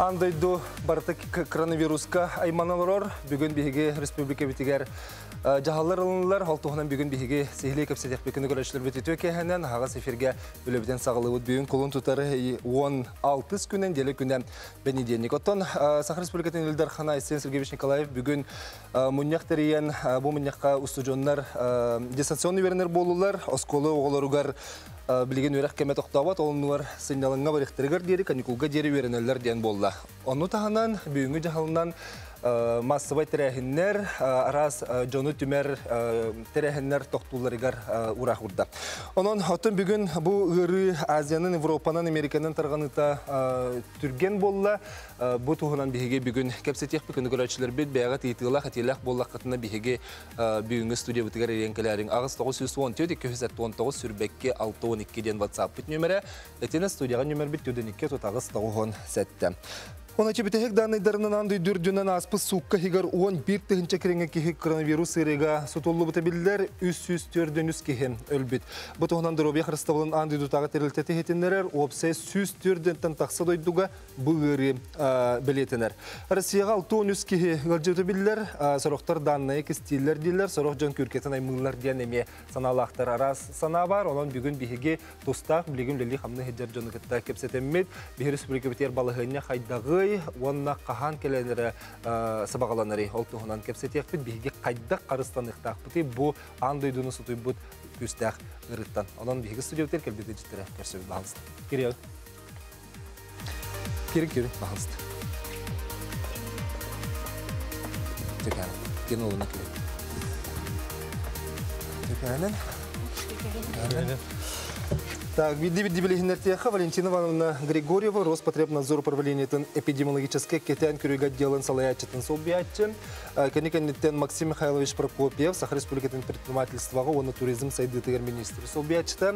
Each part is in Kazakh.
Андойду бартык коронавируска айманалар бүгін биһиге республика битигер жаһаллар алынылар халтуһунан бүгін биһиге сехле кепсетек бекене көрөчлөр битетө кехенен хагас эфирге бүлөбүтен сагылыбыт бүгүн кулун тутары 16 күнен деле күнен бенедельник оттон Саха республикатын Ильдар Хана Сен Сергеевич Николаев бүгін муньяктариян бу муньякка устужоннар дистанционный вернер болулар осколы оголоругар билген өрәк кеме тоқтабат, олынуар сигналыңа барықтырығыр дері, каникулға дері веренелер ден болды. Оны тағынан бүгінгі жағалынан массовай тәрәхіннер, арас жоны түмер тәрәхіннер тоқтуларығар ұрақ ұрды. Онын отын бүгін бұл ғыры Азияның, Европаның, Американың тарғаныта түрген болды. Бұл тұғынан бігеге бүгін кәпсетек бүкінді көрәтшілер бет бәйға тейтілақ, әтелақ болақ қатына бігеге бүгінгі студия бұтығар еренкелерін. Ағыз 914-219 сүрбәкке 612-ден WhatsApp бүт нөмірі. Әтені студияға нөмір бүт төденікке тұтағыз 9 сәтті. Оны чебетехек данныйдарынан андай дүрдінен аспыз суққа хигар 11 тігінші кереңе кехек коронавирус сырыға сұтолы бұта білдер 304 кехен өлбіт. Бұтығынан дұробия қырыстабылын андай дұтаға терілтеті хетінлерер, опсай 304-ден тақсы дойдуға бұғыры білетінер. Россияға 610 кехе ғалжеуті білдер, сұрақтар даннайы кестейлер дейлер, сұрақ жан көркетін аймылар ден еме саналақтар арас сана бар. Олан бүгін бігеге достақ, білеген лелі қамны хеджер жоны кітті кепсетеммет, бігер республика бітер балығыне қайдағы онна қахан келелері сабағаланары олтуғынан кепсетек бит биге қайдақ қарыстанықтақ бұты бұл андойдуны сұтой бұт күстәқ ғырыттан. Онан биге студиотер келбеті жіттірі көрсөй бағылысты. Кері Кері бағылысты. Төкәнін. Кен олына Төкәнін. Так, види билихинертеха Валентина Ивановна Григорьева, Роспотребнадзор управления эпидемиологической кетен кюрюга делан салаячетен солбиатчен, каниканитен Максим Михайлович Прокопьев, Саха республикатын предпринимательства, он туризм сайдытыгар министр солбиатчетен,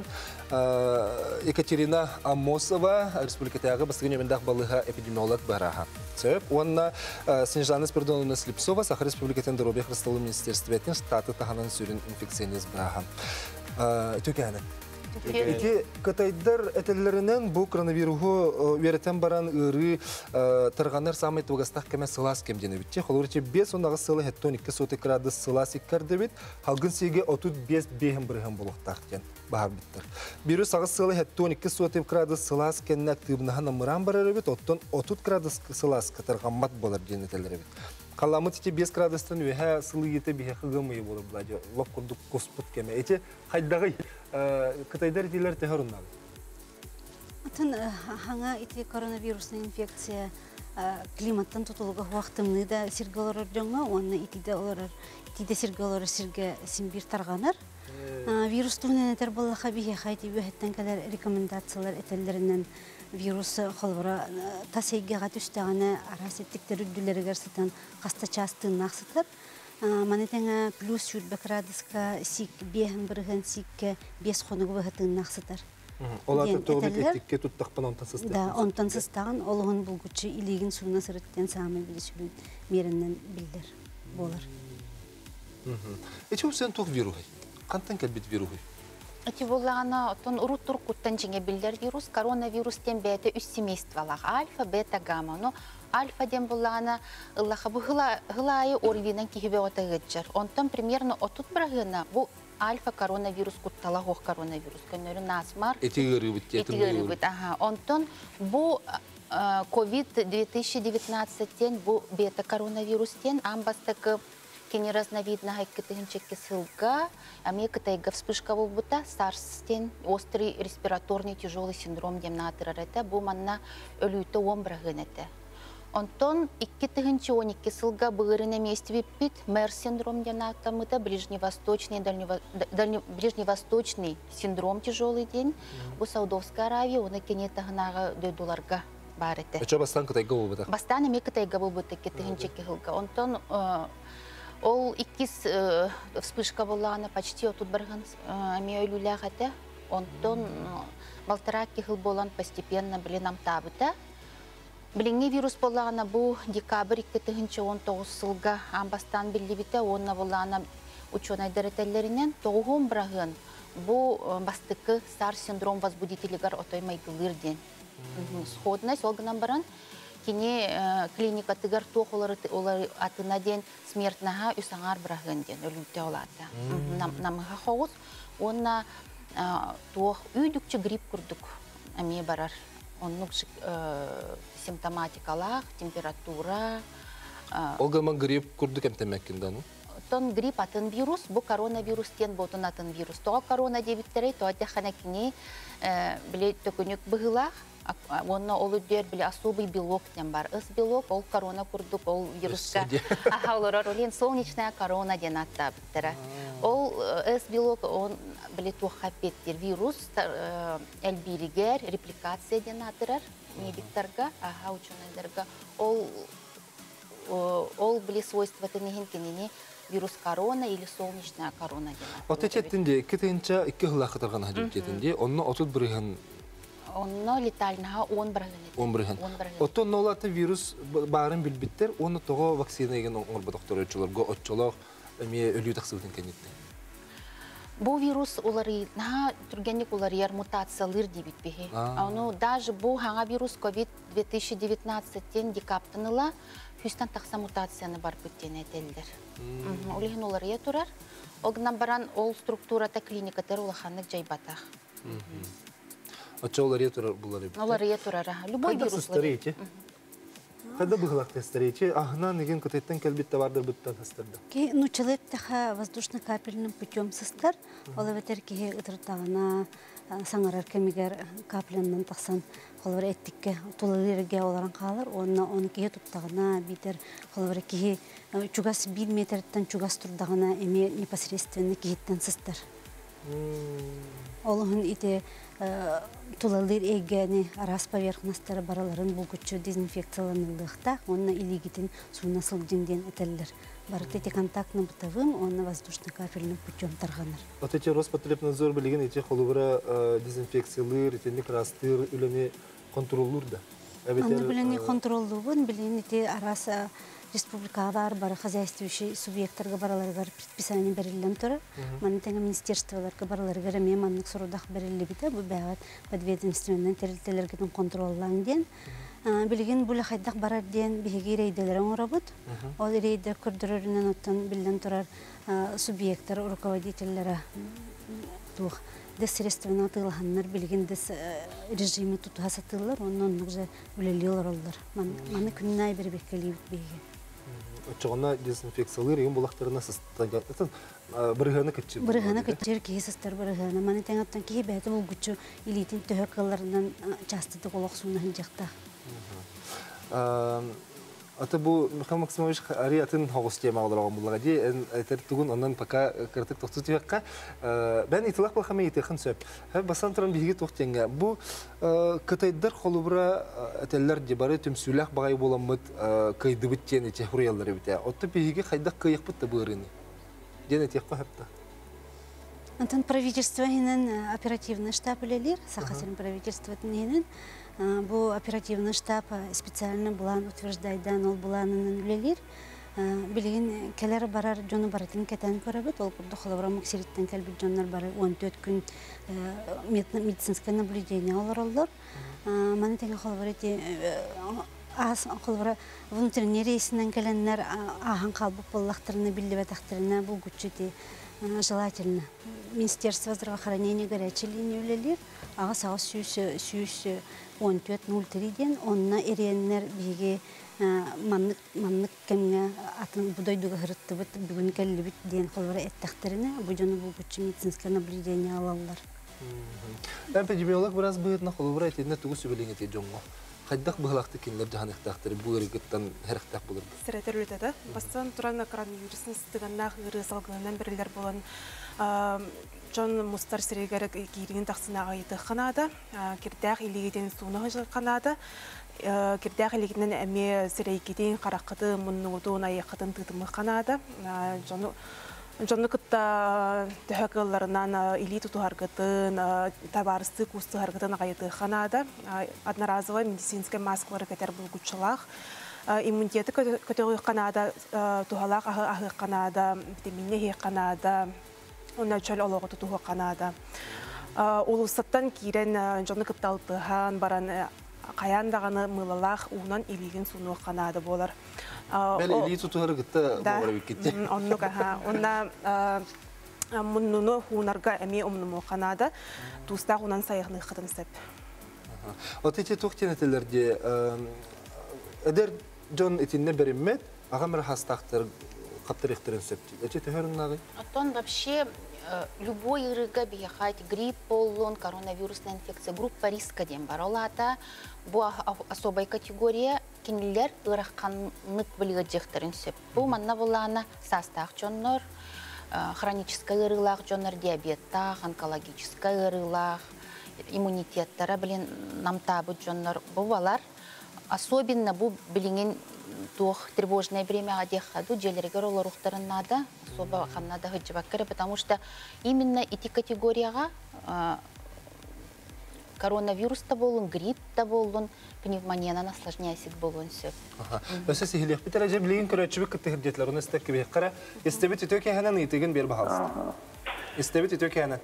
Екатерина Амосова, республикатяга бастыгынемендах балыга эпидемиолог бараха. Цеп, он Снежана Спирдоновна Слепцова, Саха республикатын дробия хрусталу министерстветін штаты таханан сүрін инфекциониз бараха. Төкәнін. Ики кытайдар этеллеринен бу коронавирусу веретен баран ыры тарганар самай тугастак кеме сылас кемдене битче. Холурче 5 ондагы сылы 12 градус сылас иккарды бит. Халгын сиге 35 бехим бирхем болуктак кен баар биттер. Бирус агы сылы 12 градус сылас кеннек тыбнахан мыран барары бит. Оттон 30 градус сылас катаргаммат болар денетелер бит. Қаламы тете 5 градустан өйе сылы ете бейе қығымы болыр бұлады. Лоп күрдік қоспыт кеме. Эти қайдағы Кытайдар дейлер тәхір ұнады? Атын хаңа ете коронавирусный инфекция климаттан тұтылығы уақытымны да сірге олар жоңа, оны итиде сірге олар сірге симбир тарғаныр. Вирус туғынан әтер болаға бейе қайты өйеттен кәлер рекомендациялар әтелерінен вирусы қолғыра тасайгеға түстіғаны арасеттіктер үдділерігер сытан қаста частын нақсытыр. Манетеңі плюс 4 градуска сик бейхін бірген сикке 5 қонығы бұғытын нақсытыр. Оларды тоғып еттікке тұттақпын онтан сыстағын? Да, онтан сыстағын олығын бұлғычы илеген суына сұрыттен сағымын білісілін мерінен білдер болыр. Эче өсен тоқ вируғай? Қантан кәлбет вируғай? Эти болағына отын ұрут-тұр күттен жеңе білдер вирус, коронавирустен бәді үш семействалақ, альфа, бета, гамма. Но альфа ден болағына ұллаға бұл ғылайы орвинан кейбе отағыджар. Онтан примерно отут бірағына бұл альфа коронавирус күтталақ оқ коронавирус. Көнері насмар. Этигері бұт. Онтан бұл COVID-2019-тен бұл бета коронавирустен амбастықы кені разновидна хайкетігіншекке сылға, әме кытайға вспышка бұл бұта, SARS-тен острый респираторный тяжелый синдром демнатырар әті, бұл манна өлүйті 10 бірағын әті. Онтон 2-12 сылға бұғырына месті біппіт, MERS синдром демнатамыда, ближневосточный синдром тяжелый ден, бұл Саудовская Аравия, оны кені тағынағы $2 бар әті. Әча бастан кытайға бұл бұта? Бастан әме кытайға бұл бұта, 2-12 сылға. Онтон ол 2 вспышка болағына почти отут барған әме өлілі ғады. Онтон 1,5 жыл болан постепенно білен амтабыда. Біліңе вирус болағына бұл декабрь 2019 сылға амбастан білі біті. Онына болағына ученайдар әтелерінен 9 бірағын бұл бастықы SARS синдром возбудителігер отоймайдылыр ден. Сходность олғынан баран кини клиника тыгар туох олар атына ден смертнаха үсаңар брахын ден өлүнтө олата. Намыха хоғыз, онна туох үйдүкчү грипп курдук әме барар. Оннук симптоматикалах, температура. Олгама грипп курдук эмтемеккиндану? Тон грипп атын вирус, бу коронавирус тен ботун атын вирус. Тоға корона дебиттерей, тоға дәханакини біле төкөнүк бұғылақ, онна олу дер біле особый белок тен бар. Ыс белок, ол корона курдук, ол вируска. Олар олен солнечная корона ден атта біттері. Ол ыс белок, он біле туға петтер вирус, әлбиригер, репликация ден атырар, медиктарға, ученыдарға. Ол біле свойства тенеген кенене вирус корона или солнечная корона дена. Вот эти тенде, кетенча икки хылах катарган хадим тенде, онно отут брыган. Онно летальнаха 10 брыган. 10 брыган. Отон нолаты вирус барын билбиттер, оны того вакцина еген оңорба доктор өчөлөргө отчолок эме өлүү таксыбытын кенетти. Бу вирус улары на тургенник улары мутациялар дибит беги. Аны даже бу ханга вирус COVID 2019-тен декаптыныла хүстан такса мутацияны бар бүттен этелдер. Олеген улары турар. Огнан баран ол структурата клиникатер улаханнык жайбатах. Ача улары турар булары. Улары турар. Любой вирус. Когда быгылакты старейче, ахна неген кытеттен келбитте бардыр бүттен хастырды. Ки нучылыптаха воздушно-капельным путем сыстар, олаветер ки утыртагына саңарар кемигер капленнан таксан холор эттикке тулалерге оларан калар, оны ки туптагына битер холор ки чугас 1 метрден чугас турдагына эме непосредственно киттен сыстар. Олығын ите тулалыр эгені арас поверхностары бараларын бұлгүтчі дезинфекцияланылықта, онына илигетін суына сылдеңден әтелілер. Барыты эти контактны бытовым, онына воздушно-капельным путем тарғаныр. Вот эти Роспотребнадзор білеген эти холубыра дезинфекциялыр, этенік растыр, үліне контроллур да? Оны біліне контроллуғын, білген эти арас республикалар бары хозяйствующий субъекттарға бараларғар предписание берілден тұры. Маны тәңі министерстволарға бараларғар әме маннық сұрудақ берілі біті. Бұл бәғат подведомственнен терілтелергетін контроллан ден. Білген бұл қайдақ барар ден бігеге рейделерін ұрабыд. Ол рейдер күрдірерінен оттан білден тұрар субъекттар, руководителлері туқ. Дес средственно атылғаннар білген дес режимі тұтуға сатылар, оның ұнығы үлелі олар. Маны күннай бір беккелі бігеге. Очоғына дезинфекциялыр еген бұлақтарына сыстан бірғаны күтчі? Бірғаны күтчер кейі сыстар бірғаны. Маны тәңаттан кейі бәті бұл күтчі илейтін төхі қыларынан частыды қолақ суына хынжақта. Ата бұл Михаил Максимович ари атын хоғыс тема оларға бұлға де, әйтер түгін оннан пока кіртік тоқты түйекқа. Бән итылақ бұлқаме етеқін сөп. Басан тұран бейге тоқтенге. Бұл кытайдар қолыбыра әтелер дебары түмсүләқ бағай боламыд кайды біттен етек ұриялары біте. Отты бейге қайдақ кайық бұтты бұғырыны. Ден етек қойыпты. Антон правительство хинен оперативный штаб үлелер, Сахасырын правительство хинен. Бұл оперативный штаб специально бұлан утверждайдан ол бұланының үлелер. Білген келер барар жоны баратын кетен көрібіт, ол күрді қолабыра мұксереттен кәлбіт жонлар бары 14 күн медицинское наблюдение олар олар. Маны тәңі қолабыра қолабыра внутренне рейсінен кәленлер ағын қалбып боллақтырына білді бәтақтырына бұл күтчеті желательно. Министерство здравоохранения горячей линии үлелер, аға сағы сүйіс 14.03-ден, онына еренлер бейге маннық кәмге атын бұдайдуға ғырытты бұд, бүгін кәлі бұд ден қолбара әттіқтіріне, бұжаны бұл күтші медицинское наблюдение алалар. Эпидемиолог біраз бұйытына қолбара әтедіне тұғы сөбелең әтеді жоңға. Қайдақ бұғылақты кенлер жаған әқтіқтірі бұл әрекеттен әріқтақ болырды? Сірәтер өлетеді. Бастан тұран коронавирусын стығаннақ ғыры салғынан бірілер болан Джон Мустар сірегері кейреген тақсынаға еті қанады. Кердәқ елегеден суынығы жыл қанады. Кердәқ елегеден әме сірейкеден қараққыды мұннығыдуын аяққыдың тұтымы қанады. Жоны күтті төхәкілерінен илі тұту харгытын, табарысты күсті харгытын ғайыты қанады. Одноразовый медицинская маскалары кәтер бұл күтшілақ. Иммунитеті көтеғі қанады, тұғалақ ағы қанады, витаминне қанады, оны чөл олығы тұтуғы қанады. Олысаттан кейрен жоны күтті алтыған баран қаян дағаны мылалақ уынан илеген суну қанады болар. Бәлі илі тұтығыр күтті болғары бекетте. Оннук, онна мұннуны хуунарға әме омнуму қанады, туыстақ унан сайығыны қытын сәп. От эти тоқтен әтелерде әдер жон етінне беріммет, ағамыр хастақтыр қаптырықтырын сөпті. Әте төхерін нағай? Оттон вообще любой ырыга бияхать, грипп, полон, коронавирусная инфекция, группа риска дем бар. Олата бу особая категория кинилер ырахканлык билгежектерин сөп. Бу манна булана састах жоннор, хроническая ырылах жоннор, диабеттах, онкологическая ырылах, иммунитеттары билен намтабы жоннор. Бу балар особенно бу билingen тух тревожное время одеходу желергер олорухтарын надо особо ханнада хыджбаккары, потому что именно эти категорияга коронавирус-та болун, грипп-та болун, пневмониядан осложняйсик болун сөп. Өсі сихилек бітер әже білеген көрәтшібік күттігірдетлер, оны істеп кебек қара. Істебет үтөке ханан итеген бер бағалысты. Істебет үтөке ханан.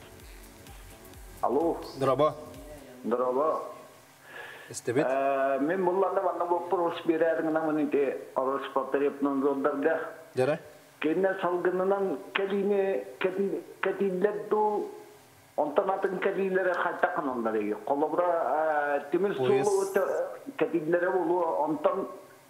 Алло. Драба. Драба. Істебет. Мен бұлланда банда болып ұрыс берәріңіна мұнынте ұрыс паптерепнің жолдарда. Жара? Кенне салғынынан кәдилерді онтан атын кәдилері қайтақын ондар егі. Қолыбыра темір сұлы кәдилері болу онтан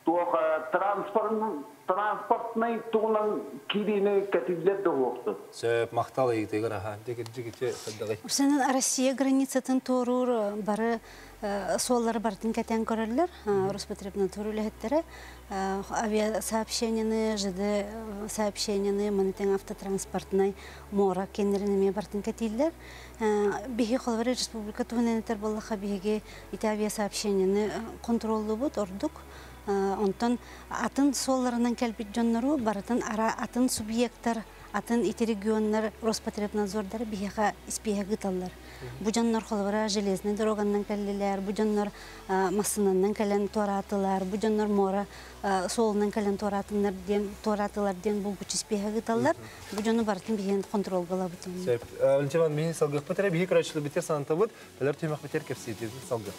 транспортный туғынан киріне кәдилерді оқты. Сөп, мақталы егітегір, аға. Дегір-жігіте қаддағай. Урсанын Россия границатын торур бары соллары бартын кәтен көрерлер, Роспотребнан турулехеттері, авиасообщенияны, ЖД сообщенияны, монетен автотранспортнай мора кенерінеме бартын кәтейлер. Беге қолвары республика туғыненетер болыға беге ити авиасообщенияны контроллы бұд, ордық. Онтан атын солларынан кәлбет жоннару, барытын атын субъекттар, атын ити регионнар Роспотребнадзордары беге испеге гыталар. Бу жоннор холбара железный дороганнан кәллелер, бу жоннор масынаннан кәлен торатылар, бу жоннор мора солынан кәлен торатылар ден бу бүч испеге гыталар. Бу жонну бартын беген контрол гала бутун. Сөп, Валентина, мен салгық бітері, беге көрәтшілі бітер санаты бұд, әлер түймақ бітер кәпсейдеді салгық.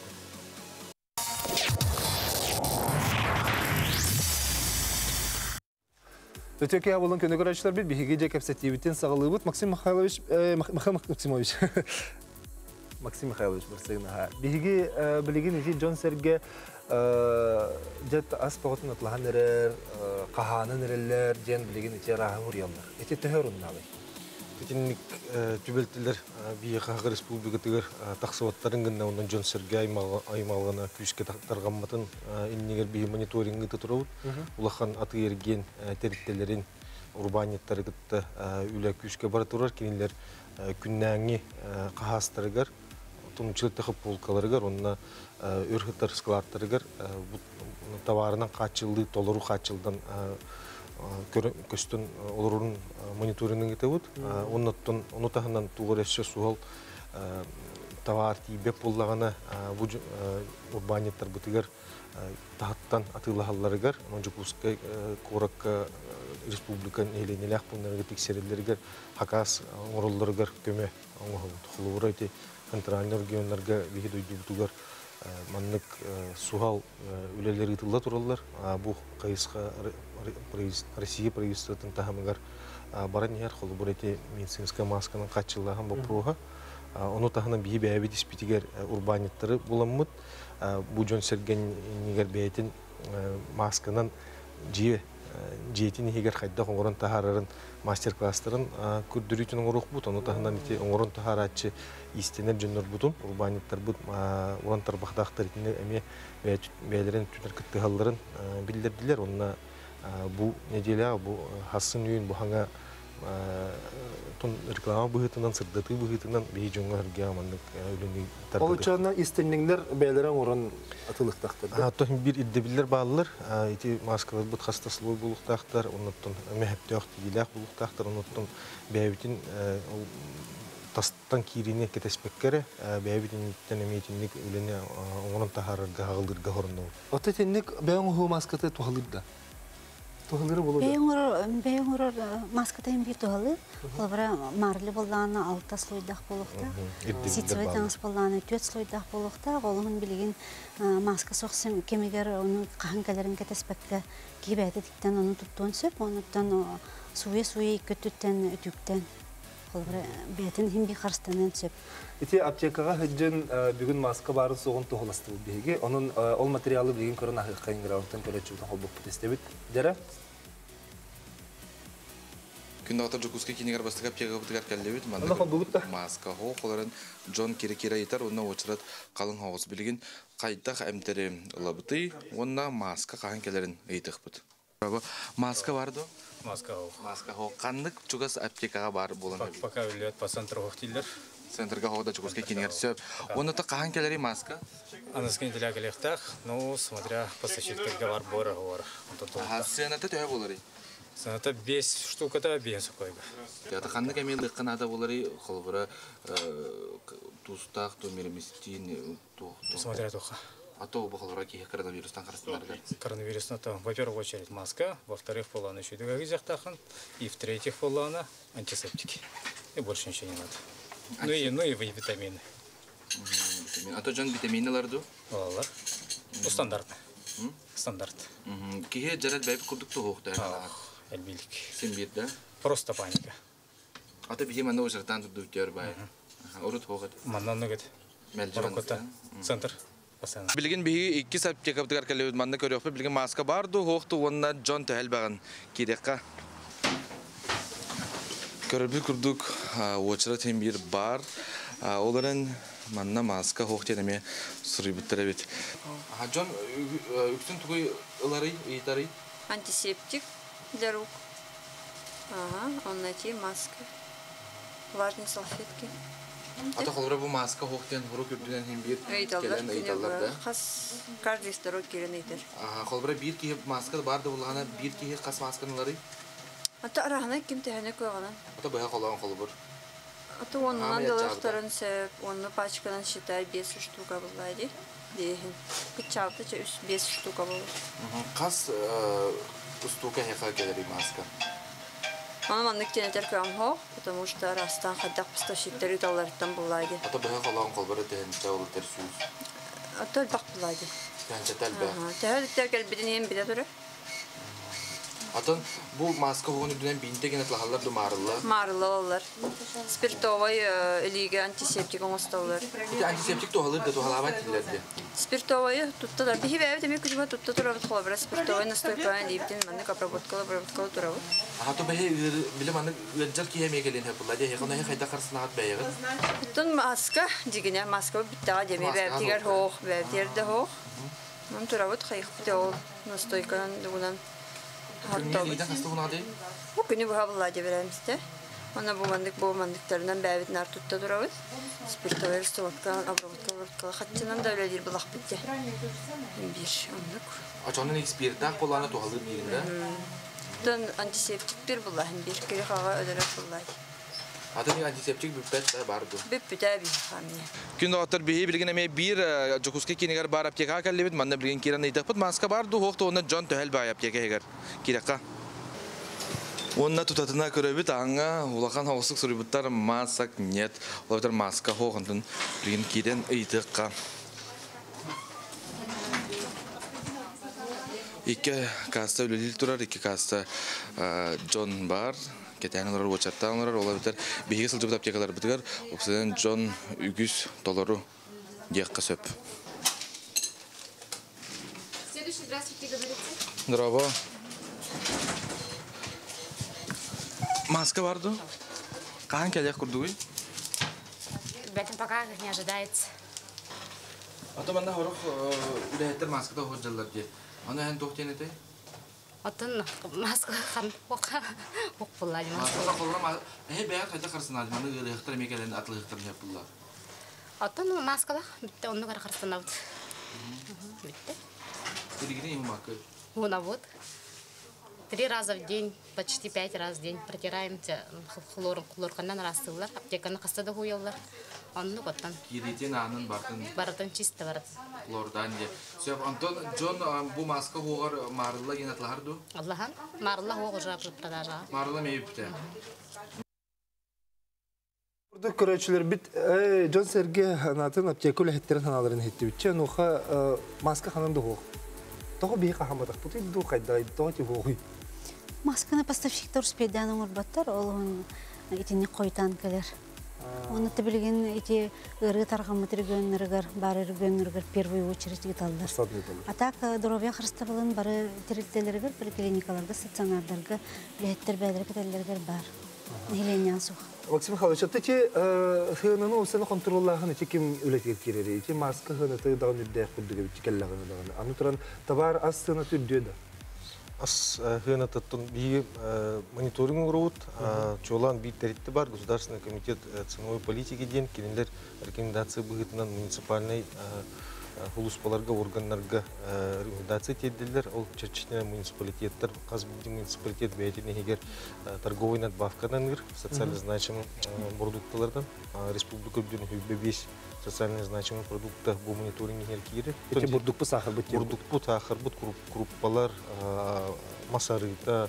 Өтөке абылын көні көрәтшілер біл, беге же кәпсетебіттен сағылығы бұд. Максим Михайлович, Максим Михайлович бірсігіна. Беге білеген ете Джон Серге жет ас пағытын атылаған әрер, қағанын әрелер, ден білеген ете рағы ұриялар. Ете төхер ұннағы. Текенник түбелтілер бейі қағыр республикатығыр тақсываттарын гінна ондан Джон Серге аймалғана күйіске тарғамматын иннегер бейі мониторингі тұтырауыд. Улақан аты ерген теріктелерін урбанеттары күтті үлі күйіске бары тұрар. Кенелер күннәңі қағастарығар, тұнычылықты полкаларығар, онына өрхіттар складтарығар, товарынан қачылды, толыру қачылдан көстін олырын мониторинг етеуд. Оны тағынан туғыр әші суғал товар тейбеп болағана урбанеттар бұтығар тағыттан атылағаларығар, онжы күскай қораққа республикан еленеләқ бұнларығы тексерелерігер хақас оңырыларығар көме тұқылығыр өте контрольный регионларға бейді өйді бұтығар маннык суғал үлелері тұлда тұралар. Бұл қайысқа Россия правительствотын тағамығар баран егер қолы бұл әте медицинская масканың қатшылағын бұл проға. Оны тағынан бейі бәйбет іспетігер урбанеттері боламыд. Бұл Джон Серген негер бәйтін масканың жиетін егер қайда оңырын тағарарын мастер-класстарын көрдірітінің ұрық бұд. Оны тағынан оңырын тағаратшы истенер жөнлер бұдын, урбанеттер бұд, оранттар бақтақтар етінер әме бәйлерін түнер күтті қалдарын білдерділер. Онына бұл неделя, бұл хасын үйін бұхаңа реклама бұғытынан, сырдаты бұғытынан бей жоңға үрге амандық өліңі тардығы. Ол ұчағынан истенніңдер бәйлерін орын атылықтақтыр? Аттың бір иддебілер бағылыр. Еті маскалар бұд қастасылой болуқтақтар, оныттың мәхепті ақты елақ болуқтақтар, оныттың бәйбетін тастан кирине кетеспеккері, бәйбетін еттен әмейтінлік өліне оңырын тахарырға ғалдырға ғорынды. Оты тенлік бәйін ұғы маскаты туғалырда? Туһалары булды. Бейоңор маскатайын бир туһалы. Олбара марлы болланы 6 слойдах болукта. Ситсвай таңыз болланы 4 слойдах болукта. Олығын билеген маска соқсын кемегер оның қағанкаларын кәтеспәкті кейбәті тиктен оны тұттуын сөп. Оныттан суе-суе көттіттен үтіктен. Олбара бәтін химби қарстанын сөп. Ити аптекаға хыджын бүгін маска барын соғын туғыласты бұл бейге. Оның ол материалы білген көрін ақиққайын грауттан көрәтшілдің қолбық бұтестебет. Дәрі? Күнді ағытар жүкізге кенегер бастыға аптекаға бұтығар кәлдебет. Маска хоқ, оларын Джон кері-кері етар, онына очырат қалың хауыз білген қайдақ әмтері ұлабыты, онына маска қаған кәлерін ейтіқ бұд. Маска барды? Маска хоқ. Маска хоқ. Қандық жүкіз аптекаға бар болын? Пока өлет по центру хоқ дейлер. Центрға хоқда жүкізге кенегер сөп. Оныта қаған кәлері маска? Анаскин деля кәлектақ, ну, смотря поставщиктерге бар бора ғор. Сената төе болары? Сената 5 штуката 5 сукойга. Ята қандық әмен лыққан ада болары, қолбыра тұстақ, томереместин, Смотря тоха. А то бұқылыра кейі коронавирустан қарыстынарда? Коронавирусна то, во первую очередь, маска, во-вторых, поланы шүйдігі гізяқтақын, и в-третьих, поланы антисептики. И больше ничего не надо. Ну и витамины. А то жан витаминаларды? Олар. Ну, стандартный. Стандарт. Кейі жарат бәйбі күрдікті хоқты әғалаға? Әлбейлік. Сен бейді? Просто паника. А то бейім ана o'shardan turdi o'tyor bәй. Urut hoğat. Маннан нүгет. Мәлжан. Центр. Постоянно. Билген бейі 2 сәп текаптығар кәлі өтманны көріқпі. Билген маска барды, хоқты онына Джон тәл бәғын кейдеққа. Көрірбі күрдік очыра тембір бар. Оларын манна маска хоқтен әме сұрый бұттыры бет. Джон, үксін түгей ұлары, ұйтары? Антисептик для рук. Он найти маска. Влажные салфетки. Ата қалбыра бұл маска хоқтен ғұру күрдінен хем бір келен ұйталарды? Каждый второй келен ұйтар. Қалбыра бір кейі маска барды болғана бір кейі қас масканылары? Ата арағына кем тәхіне көғана. Ата бұға қалаған қалбыр? Ата онынан дылықтарын сәп, оны пачкадан считай 5 штука бұлайды. Дейхін. Күтчалды 5 штука болды. Қас ұстуға хеқа келері маска? Оны маңдық тенетер көм хоқ, потому что растан қаддақ поставщиктер үйталарыттан бұлайды. Ата бұға қалаған қалбыры тәхінші олытыр сөз? Ата өлбақ бұлайды. Тәхінші тәл бә? Тәхіліктер кәлбеден ең біде тұры. Атын бұл маска хоғын үдінен бейінте кенет лағалар думарылы? Марылы олар. Спиртовай үліге антисептик оңыстаулар. Антисептик туғалыр да туғалаба тілерді? Спиртовай тұттадар. Бейі бәйбі демек күжіма тұтта тұрабыт қолабыра. Спиртовай настойкаан дейбітін маңдық обработкалы тұрабыт. Ато бәйі білім аны өджар кейе мекелен хәпілла де, еқын әйі қайда қарсынағат бәйіғі? Тұн маска дегіне, маска біттаға деме бәйбітігер хоқ, бәйбітігерді хоқ. Оның тұрабыт қайық біте ол настойкаан дұғынан. Нелейден қасты бұна дейін? Бұл күні бұға бұлады беремізді. Оны бұл мандықтарынан бәйбітін артутта тұрабыт. Спиртовай растоваткалан, обработкалы қатчынан да өлелер бұлақ бітті. Бір, ондық. Ачанын экспирттақ боланы туғалыр бірінде? Дон антисептик бір бұлағын бір кері қаға өдірек бұлайды. Атын антисептик бүппәт барды? Бүппіті әбі қамия. Күнді ақтар бейі білген әме бір жүкізге кенегер бар аптека кәлі бет, манда білген керен ейтақ бұд. Маска барды, оқты оны Джон төхәл бай аптека егер керекқа. Онына тұтатына көрі бет, аңа олақан хауысық сұры бұттар масак нет. Олабытар маска хоғындың білген керен ейтіққа. Екі каста өлелел тұрар, екі каста Джон бар. Кетәң олар очаттан олар, олар бейге сылжы бұт аптекалар бұтығар. Оқсыдан Джон үгіз долару деққа сөп. Следующий, здравствуйте, говорите. Здраво. Маска барды? Қаған кәлек күрді ғой? Бәтін пока не ожидается. Ата манда хорық үләйттер маскада ходжалар де. Аны ән тоқтен еті? Отын маска хан оқа бұлайды. Маска қолыра бәйір қайта қарсын ады. Маны ғықтыр мекелен атлы ғықтыр не бұлла. Отын маскада бітті, оны қара қарсын ауды. Бітті. Күрігіне ең мақы? Уна вот. 3 раза в день, почти 5 раз в день протираем хлоркандан растылар. Аптеканы қастады хуялар. Онны қоттан. Керетен анын бартын? Баратын чисто барат. хлордан де. Сөп Антон Джон бу маска хугар марылла генатларду. Аллахан, марылла уже продажа. Марылла мейипте. Burada körəçilər bit John Serge hanatın aptekul hətlərin hanaların hətdi bitçə noxa maska hananda hoq. Тоғы бейқа хамадақ бұты ду қайдайды, тоғы хоғый. Масканы поставщиктар успейдан ұрбаттар, олығын етіне қойтан кәлер. Оны тәбілген ете ұрғы тарғамы түргенлерігер, бары үргенлерігер первый очередь гиталдар. Атак дұровия қырыстабылын бары терілтелерігер, бір клиникаларда, стационардарға, бәйттер бәдір кәтелерігер бар. Неления сух. Максим Михайлович, атты хыынаны олсаны контроллағын ете кем өлетер керері, ете маска хыыны тыгдағын үрдәй құддығы бітчекеллағын дағын. Аны тұран табар аз сыны түрдеді. Аз хыыны тұттын бейі мониторинг ұруыд, чолан бейт тәрітті бар, Государственный комитет ценовой политики ден, келендер рекомендация бұғытынан муниципальный хулуспаларға, органларға рекомендация тедділер. Ол черчетіне муниципалитеттер, қазбейді муниципалитет бәйтіне егер торговый надбавкадан ғыр, социально значимый продукталардан. Республика бүдін хүбі 5 социально значимый продукта бұл мониторинг еркері. Эти бурдук бұл сахар бұд? Бурдук бұл сахар бұд, круппалар, масарыта,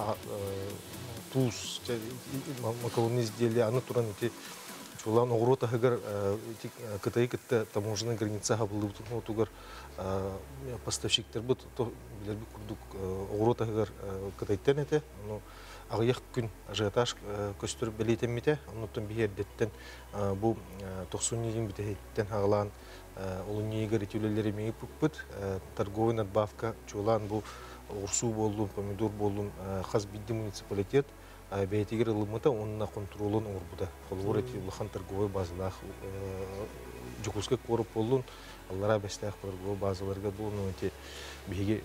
туз, макалон изделия, аны туран еті Улан оғырота ғығыр кытайы кітті таможының границаға бұлды бұтын отуғыр поставщиктер бұд, білер бұл күрдік оғырота ғығыр кытайттен әті. Ағыяқ күн ажиотаж көстір білейтеммете, онуттан бейердеттен бұл 90 неген бітеттен ағылан олын негер етеулелері мейіп бұд, торговый надбавка чулан бұл орсу болдың, помидор болдың қаз бидді муниципалитет, бәйтегер ылымыта онына контролын орбуда. Қолғыр әте ұлыған торговый базылақ жүкізгі көріп болдың, аллара бәстәқ торговый базыларға болын өте бейге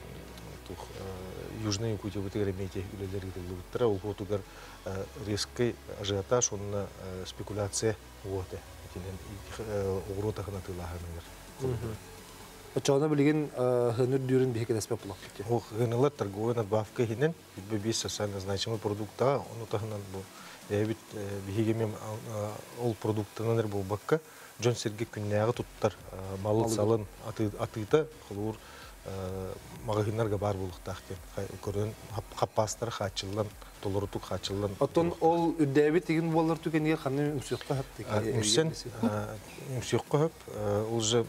южный Якутия бұтығыр әмейте үлелері ұлыбыттыра, ол ғотығыр резкий ажиотаж, онына спекуляция оғыты. Оғыротағына тылағаныңыр. Очоғына білген ғыныр дүйрін бейке дәспеп бұлақ кетті? Ол ғынылар торговый надбавка хинен, бейбей социально значимый продукта, оны тағынан бұл бейгемен ол продуктананыр бұл баққа, Джон Серге күннәғы тұттар малы салын атыйта, құлуыр мағығынарға бар болықтақтен. Көрін қаппастары қачылан, толырытық қачылан. Оттон ол үрдәбі теген болар түгенге қаны үмсеққа хөп? Үмсеққа хөп, ол жа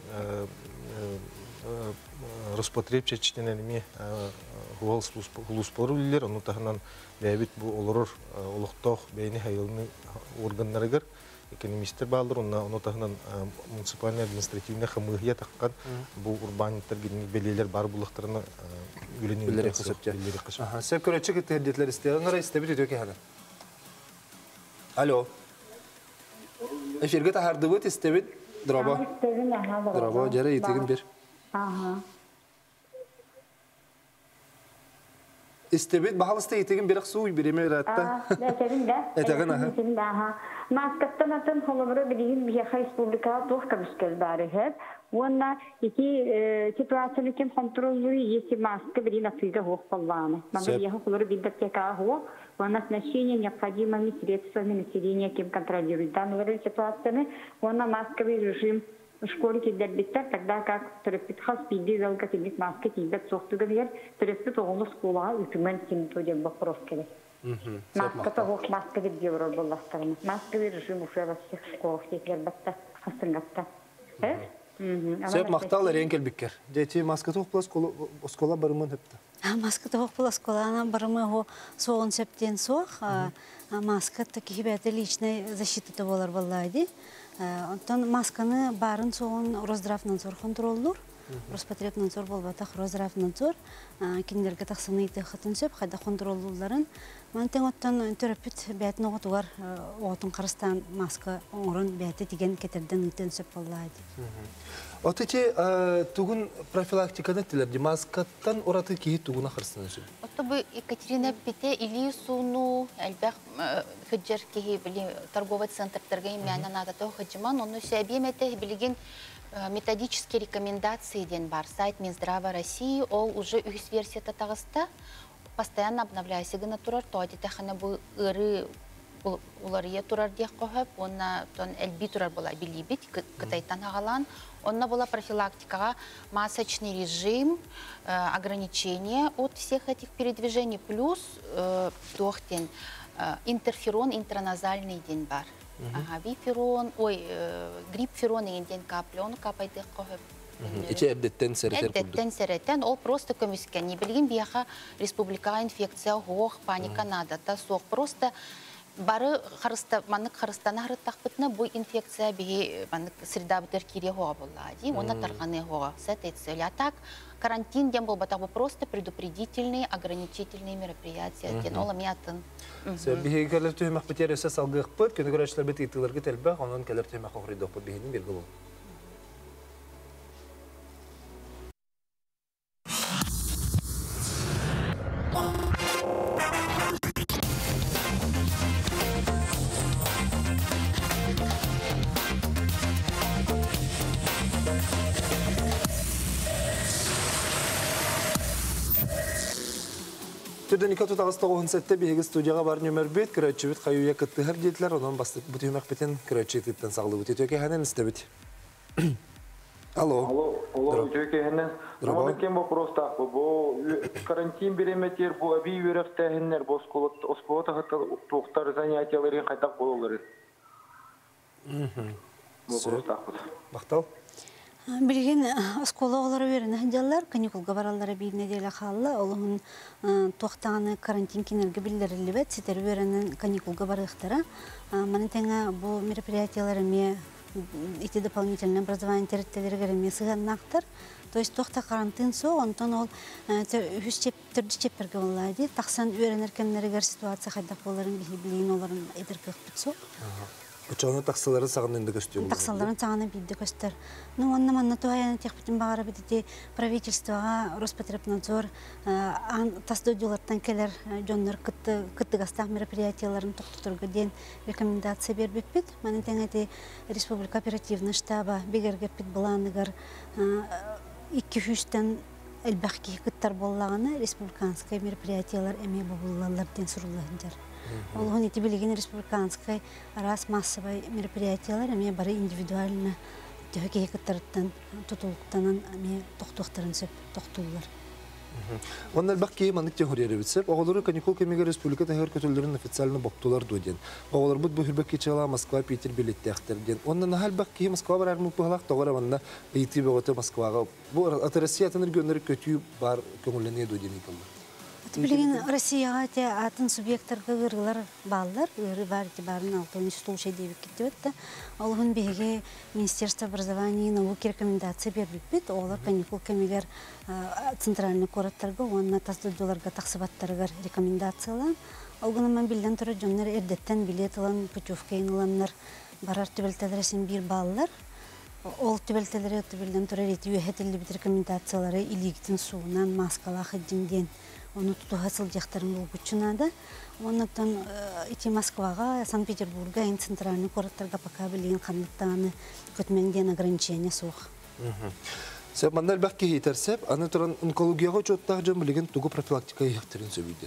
Роспотребчечтенелеме хулуспору үлілер, оны тағынан бәйбіт бұл олырыр олықтақ бәйіне хайылыны органларығыр, экономистер балдыр, оны тағынан муниципальный административный қамығия таққан бұл урбаниттер белелер бар бұлықтарына үлінелері қысып. Сәп көрәтші кетті әрдетлер істеғін ғара істебіт өте кәді? Алло. Эфирге тахарды бұд істебіт? Драба. Драба, жәрі етегін бер. Истебет бахалысты етеген берек суй береме ратта. Этеген аха. Маскаттан атын холобро билигин бияха республика тух камскел бары хеп. Уонна ики ситуацияны кем контроллу если маска бери нафига хох полланы. Мага бияха холобро биддатека хох. Уонна значение необходимыми средствами населения кем контролирует данную ситуацию. Уонна масковый режим в школе кидербиттер, тогда как терапевтхас пиди залга кидит маска кидет сохтугавер, терапевт оголу скулага үтүмен симту деп вопрос керек. Маска того маска деп евро болластарына. Масковый режим уже во всех школах текербатта, хасынгатта. Сөп мақтал әрен келбіккер. Дети маска тоқ бұла скола барымын өпті? Маска тоқ бұла сколана барымы соғын сөптен соқ. Маска таки бәті личной защиты болар боллайды. Онтан масканы барын соғын Росздравнадзор контроллур. Роспотребнадзор болбатақ Росздравнадзор. Кендерге тақсыны еті қытын сөп, қайда контроллуларын. Мәнтен оттан терапевт бәтін оғытуғар оғытын қарыстан маска оңырын бәті деген кетерден үтін сөп боллайды. Отече тугун профилактиканы тілерді маскаттан ораты кейі тугуна қарыстан өсіп? Отто бұл Екатерина Пете или суну әлбәқ хүджер кейі білі торговый центрдерге емәнен адаты хүджіман, оны сөйбеметі білген методические рекомендации ден бар. Сайт Минздрава России, ол уже үхіс версията тағыста постоянно обновляйся гына турар, то адетахана бұл ұры улария турар дек қоғып, оны әлбі турар бола білейбет, кытайтан ағалан, Онна была профилактика, масочный режим, ограничения от всех этих передвижений, плюс интерферон, интраназальный день бар. Биферон, грипферон день капли, он капает их кохеп. Эдеттен сәреттен, ол просто көміскен. Не білген бияға республика инфекция, хоқ, паника надо. Та соқ просто бары манық қарыстаны ғырыттақ бұтына бұл инфекция бігі среда бұтыр кере хоға болады. Оны тарғаны хоға сәт етсілі. А так, карантин дем бұл батақ бұл просто предупредительные, ограничительные мероприятия. Ола миятын. Бігі кәлір түйімақ бітер өсі салғық бұд, көні көрәшілер біт етілерге тәлбәқ, оның кәлір түйімақ оғырыдық бұд бігінің бергі бұл. Түрден 2-9 сәтті бейгі студияға бар нөмір бет, күрәтші қайуя күтті ғыр дейтілер, онан басты бұтымақ бітен күрәтші еттен сағылы өте төке әнен істі біт. Алло. Алло, төке әнен. Намады кен бұл құростақ бұл карантин береметер, бұл әбей өріқті әнер, бұл осколата тоқтар занятияларын қайтақ болулары. Бұл құростақ бұл. Бақтал? Билген оскологалары верен хәҗәлләр каникулга бараллары бир неделя халлы, олын тоқтаны карантин кинерге билләреле бит, ситер веренен каникулга барыктыра. Мен тәңә бу мероприятиялары ме эти дополнительные образование территорияларга ме сыганнактыр. То есть тохта карантин со, онтон ол хүчеп төрдүчепперге булады. Таксан веренер кемнәргә ситуация хәдә буларын билген оларын эдеркә со. Учаны таксалары сағын енді көстер? Таксаларын сағын бейді көстер. Ну, онна манна туайаны текпетін бағары бітіде правительствоға Роспотребнадзор тасдодиолардан келер жонлар кыттығастақ мероприятияларын тоқтытырға ден рекомендация бербек бет. Мәнін тәңәді Республика оперативный штаба бегергеп бет бұланығыр 2-3-тен әлбәқки кыттар болағаны республиканскай мероприятиялар әме бұлалар ден сұрулығындар. Олғын еті білеген республиканскай раз массовай мероприятиялар әме бары индивидуально төхеке кыттарыттан тұтылықтанан әме тоқтуқтарын сөп тоқтулар. Оннар бақ кейім анық тен хүрері бітсіп, оғылары каникул кемеге республика тәңір көтілдерін официально боқтулар дойден. Оғылар бұд бұл хүрбәк кетшіғала Москва, Питер билетті әқтерден. Оннан нахал бақ кейім Москва бар әрмі бұғалақ тоғыр аванна бейті бөғыты Москваға. Бұл аты Россия атыныр гөнері көтүй бар көңіліне дойден етілді. Білген Россияға те атын субъекттарға ғырғылар балылар, ғыры бар те барын алтын слушай дейбік кетті өтті. Олғын беге Министерство образования и науки рекомендация бербік бет, олар каникул кемегер центральный кораттарға, онына тасдудыларға тақсыбаттарға рекомендациялар. Олғынымен білден тұры жонлар әрдеттен билет алан, путевкейн аланлар, барар түбелтелересін бір балылар. Ол түбелтелері түбелден тұры реті өйетілі біт рекомендациялары илигтін суынан, маскалақ едінден. Оны тұтуға сылдияқтарын бұл күтшінады. Онықтан ити Москваға, Санкт-Петербурга, центральный кораттарға пока білген қандықтағаны көтмеңден ограничения соқ. Сәп, мандал бәк кейі тәрсәп, аны тұран онкологияға чоттағы жан білген тұғы профилактика ехтерін сөбейді.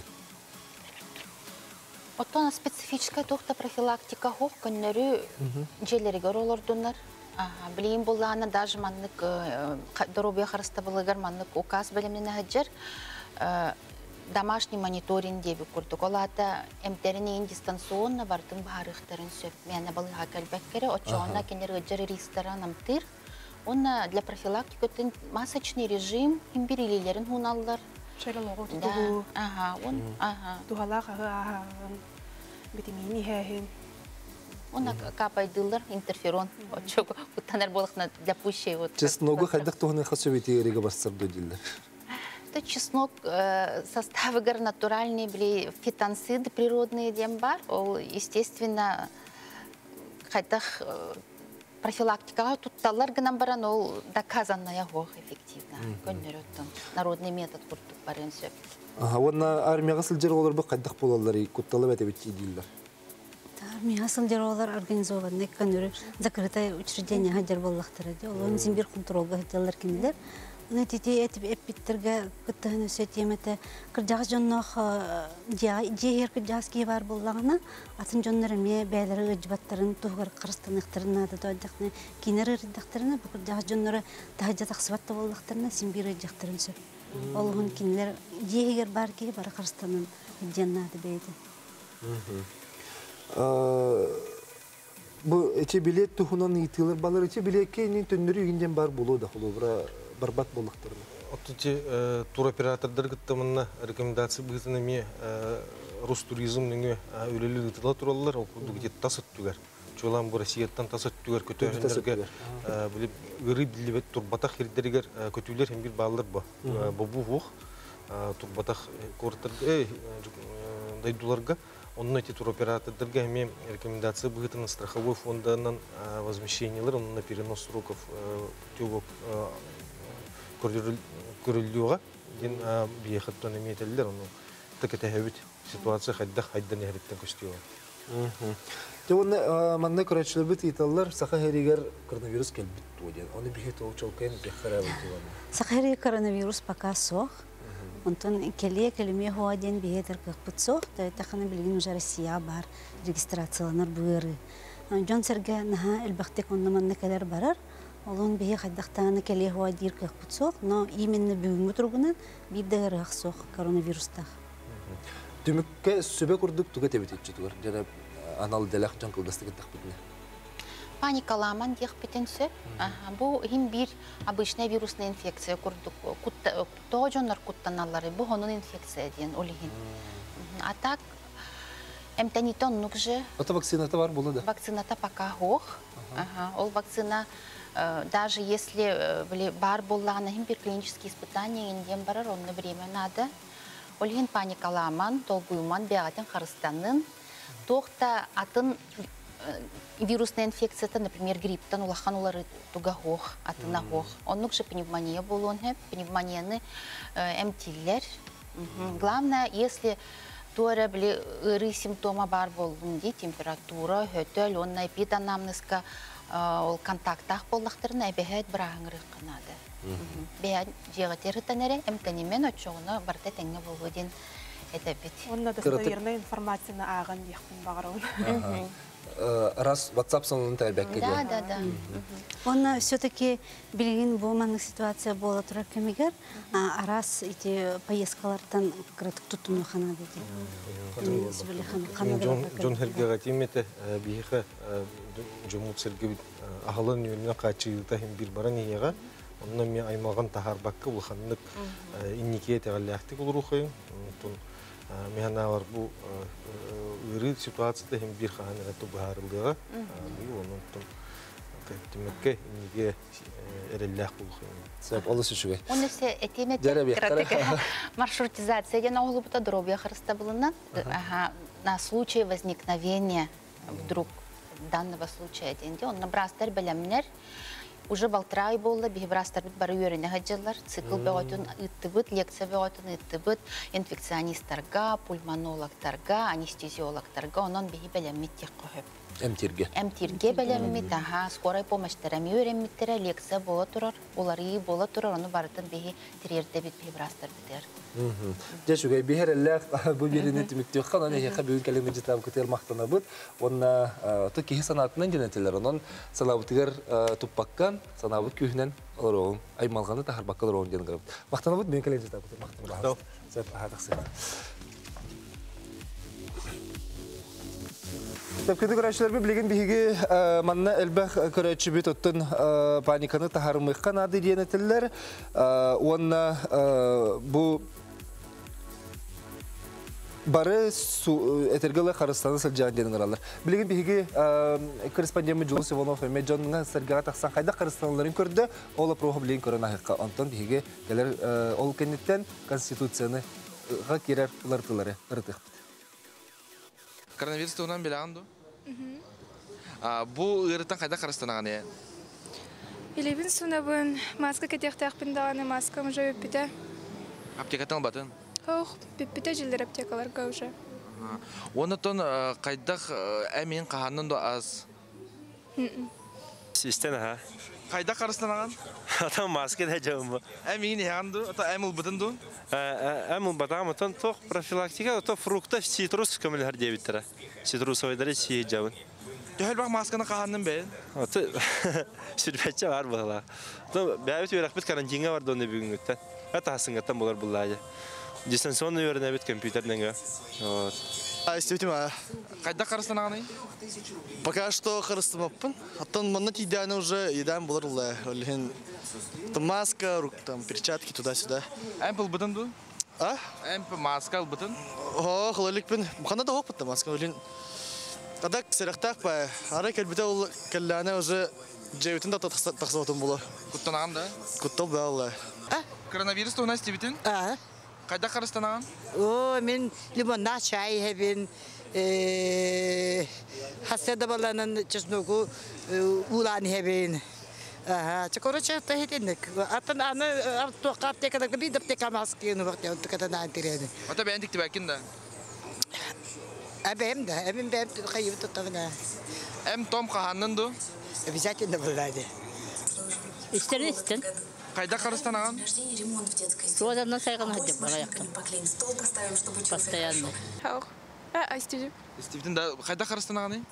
Оттан специфическая тоқта профилактика хоқ көннері желерігер олардынар. Білейін болағаны даже маңнық дұробия қарыста болығар маңнық указ бөлімнен әджер. Домашний мониторинг деби курдук. Олата эмтеринен дистанционно бартын баарыктарын сөп. Мен балыга келбеккере, очоона кенер ыжыр ресторан амтыр. Онна для профилактики масочный режим имбирилилерин хуналлар. Шайлалогу Да. Ага, он тухалак витамини хэхин. Онна капайдылар интерферон. Очо бутанер болыкна для пущей вот. Чесногу хайдак туганы хасовити эреге бастырды дилер. Чеснок составы натуральные, были фитонциды природные дембар. Естественно, хотя профилактика тут таларганам баран, ол доказано его эффективно. Народный метод куртук барен сөп. Онна армияға сылжыр олар бұл қайдақ болалар, күтталы бәті бетті дейілер. Армияға сылжыр олар организованный, закрытое учреждение хаджар боллақтыр. Олың зимбир контролға хаджалар кенелер. нетите эпиттерге кыттыгын өсөтемете кыржагы жоннох жеер кыржаски бар боллагына атын жоннор эме бәйлери ыжбаттарын тугар кырстаныктарын ады дойдакны кинер ырдактарына бу кыржагы жоннору тажа таксыбатта болдактарына симбир ыжактарын сөп. Олгун кинлер жеер бар ки бар кырстанын жаннады бейди. Бу эче билет тухунан итилер балар эче билекке ни төндөрү игинден бар болуу да холобра барбат болдактарына. Оттучи туроператордар гыттамына рекомендация быгытынами Ростуризм неңе үлелі гытыла тураллар, окуду гитет тасыт түгер. Чолан бу Россияттан тасыт түгер көтөһүнөргө билип гыры билебет турбатах хирдеригер көтүлөр hem bir балдар ба. Бу хух турбатах кортор дайдуларга онны эти туроператордарга эми рекомендация быгытын страховой фондынан возмещениялар, онна перенос сроков тюбок көрүлүүгө ден биехаттан эметелдер, оны текетебит ситуация хайдан эриттен көстүгө. Жонна манна көрөчлөр бит италлар саха херигер коронавирус келбит деген. Аны бихет олчолкен бехарабы деген. Саха херигер коронавирус пока сох. Онтон келеме хоаден бихетер кыпыт сох, тахана билген уже Россия бар, регистрацияланар быыры. Жон серге наха элбахтек онна манна келер барар. Олон бие хайдактаны келе хоадир кыпыт сох, но именно бүгүнгү тургунан бирде ырак сох коронавирустах. Түмүккө сөбө курдук туга тебетечи тугар. Жана анал делах жон кылдастык тахпытны. Паникаламан диэх битенсе. Бу хим бир обычная вирусная инфекция курдук. Тожоннор куттаналлары бу хонун инфекция диен олигин. А так эмтенитон нукже. Это вакцината бар болду да? Вакцината пока хох. Ол вакцина даже если бар боллана хим бир клинические испытания инден барар, онны время надо. Олигин паникаламан, толгуйман бягатын харыстанын. Тохта атын вирусная инфекция, например, грипптан улахан улары туга хох, атына хох. Оннук же пневмония болон хеп, пневмонияны эмтиллер. Главное, если туара били ыры симптома бар болун ди, температура, хөтөл, онна эпиданамныска контактах боллахтарына эбехет брахаңыры қанады. Беян жегатер хытанере эмтенемен очоғына барта тәңе болуден этепет. Онна достоверная информация на аган яхпын бағарауын. Раз WhatsApp сонун тәрбәкке Да, да, да. Он все-таки билген болманның ситуация бола тұра көмегер, арас эти поездкалардан кратык тұтымы қана деді. Жон хергеға теметі бейхі жомут сәрге ағылын үйінен қачығыта хем бір баран еға, онына мен аймалған тахар баққы ұлғанлық иннекеет әғалияқтық олыр ұқайын. Механалар бұл ұры ситуацияда хем бір қаған әрәті бұғарылдыға, оның көптімекке иннеге әрелләқ бұлғайын. Сәп, олысы үшіге. Оны се этемет маршрутизация ден оғылы бұта дробия қарыста бұлынан. На случай возникновения вдруг данного случая денде, он набрастар бәлемнер, уже балтырай болды, бейбрастар бұд бары өріне ғаджалар, цикл бәғайтын үттібіт, лекция бәғайтын үттібіт, инфекционисттарға, пульмонологтарға, анестезиологтарға, онын бейі бәлемет тек қойып. Әмтирге бәлемет, скорай помощтарами өреметтері, лекция бола тұрар, олары бола тұрар, оны барытын бейі тірерді бет бейбрастар бітер. Жашугай бихер әлләқ бұл беріне түмікті өққан, оны еқа бүгін кәлемі жетам көтер мақтана бұд. Онна тұққи санатынан женетелер, онын салабытығыр тұппаққан, санабыт күйінен олар оғын, аймалғаны тахар баққалар оғын жеңін қарабыд. Мақтана бұд, бүгін кәлемі жетам көтер мақтана бұд. Сәп, ағатық Көді көрәшілербі білеген бігі манна әлбәқ көрәтші бет оттын паниканы тахарымыққан ады дейінетілер. Онна бұл бары әтергілі қарыстаны сылжаған дейін ұралар. Білеген бігі корреспонденті Жұлыс Иванов әме жоныңа сәргіға тақсан қайда қарыстаныларын көрді, ола проға білеген көрін ақиққа. Онтан бігі келер ол кәнеттен Конституцияны керер ұлартылары ұрытық. Коронавирус туынан білағанды? Бұ ұрыттан қайда қарыстанаған е? Билебін сұнабын, маска кәтектақ піндағаны маскам жа өппіті. Аптекаттан батын? Хоқ, өппіті жылдыр аптекаларға уже. Оны тон қайдақ әмейін қағанын да аз? Sistem ha. Kayda karıstanağın? Adam maske de cevabı. Emin yandı. Ata emul bıdındı. Emul badamatan tok profilaktika to frukta citrus kamil her diye bitir. Citrus oyları şey cevabın. Döhel bak maskını kahandım be. Ata sürpece var bala. To bir öyle bit karantina var donde bugün gütten. Ata hasıngatan bular bullaja. Distansiyonu öğrene bit kompüterden gö. Действительно. Kayda karıstanağın? Пока что харастамаппын. Оттан манна тиданы уже едан булырлы. Олхин маска, там перчатки туда-сюда. Эмпл бытынды? А? Эмпл маска бытын? О, хлоликпин. Мхана да хоппытты маска. Олхин Адак сырахтак па. Ара келбите ол келланы уже жебитин да тахсатым булы. Куттанağın da? Куттал да алла. Коронавирус da ona istibitin? Kayda karıstanağın? O, men limonda çay hebin. Hastada balanın çesnoku ulan hebin. Aha, çakora çata hedindik. Atan ana arto kapte kadar bir de tek maske nu vakti onu kadar nantiredi. Ata beğendik de belki de. Abim de, abim ben kayıp tuttuğuna. Em Tom kahanın da? Bizaten de buradaydı. İstersin. Kayda karıstanağın? Rodandan sayğan hadi bana yaptım. Постоянно. İstedim. İstibidin de kayda karıstanağın?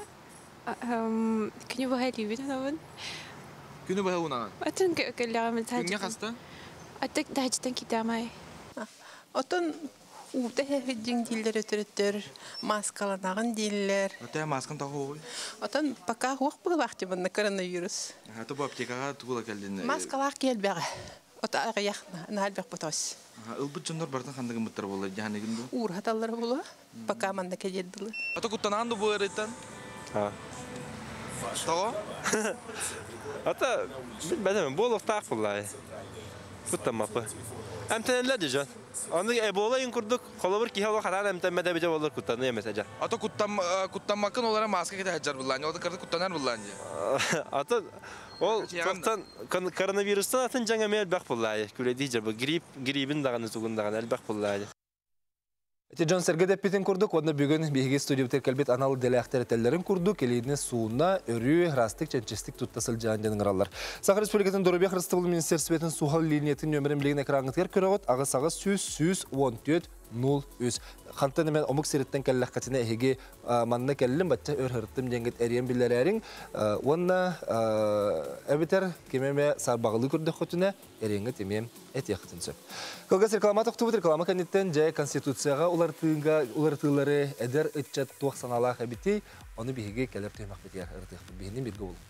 Günü bu hali bir tane. Günü bağı unağın? Atın kelleğimiz hadi. Günü hasta? Atık daha cidden kitamay. Atın uğda hevdin diller ötürüttür, maskalanağın diller. Ata maskan tağı oğul? Atın baka hoq bu vakti bunda koronavirus. Hata bu aptekağa tuğula geldin. Maskalar gelbeğe. Ata ağayak nalbek butos. Ilbıt canlar bardan kandagın bıttar bolla jahane gündu. Uğur hatalar bulu. Baka manda kejeddiler. Ata kuttanağın da bu eritan? Ha. Tağı? Ata bilmem bol oftaq bullay. Kuttamapı. Emteneller dijon. Onu Ebola kurduk. Kolobur ki hava karan emtemede bece olur kuttanı mesela. Ata kuttanmakın olarak maske kete haccar bullany. O da kardı kuttanar bullany. Ata ol çoktan koronavirustan atın janga mel bak bullay. Küle dijer bu gripin dağını sugundan elbak bullay. John Serge Depitin kurduk. Onda bugün bir stüdyo kelbet analı delektör tellerin kurduk. Elini suuna örü rastık çençestik tuttasıl canın qırallar. Sakar Respublikasının Dorobiyah Rıstığılı Ministersiyetinin suhal liniyetin nömremliğine ekranıtker körağıt ağı-sağı 100 03. Xantan hemen omuk seritten kellek katına ehege manna kellim batça ör hırttım cenget eriyen billerin. Onna ebiter kememe sarbağılı kürdük kutuna eriyenge temem et yakıtın söp. Kılgaz reklamat oktubut reklama kanitten jay konstitutsiyaga ulartığları eder etçat tuğ sanalaq ebiti onu bihege keller tüymak bitiyer ırtıqtın bihinin bilgi olur.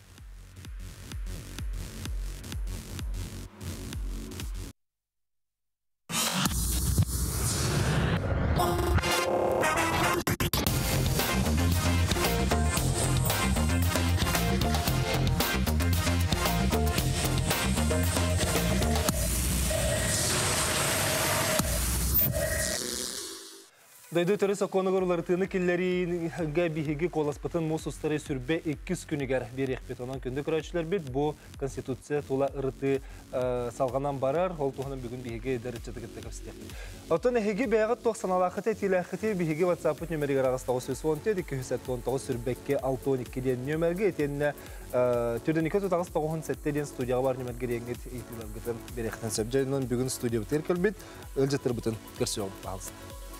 Daydı törü sokonugor ulartığını killeri bihigi kolaspatın mususları sürbe 2 günüger bir ekbet olan kündü kırayçılar bit bu konstitusiya tola ırtı salganan barar holtuğunun bugün bihigi derecede gittik isteyip. Otan ehigi beğat 90 alaqıtı tilaqıtı bihigi WhatsApp nömeri garağız 910 210 sürbekke 612 den nömerge etenne türden 297 den studiya var nömerge renget ihtilal gıdan bir ekten sebcenin bugün studiya biterkel bit ölçetler bütün versiyon bağlısın.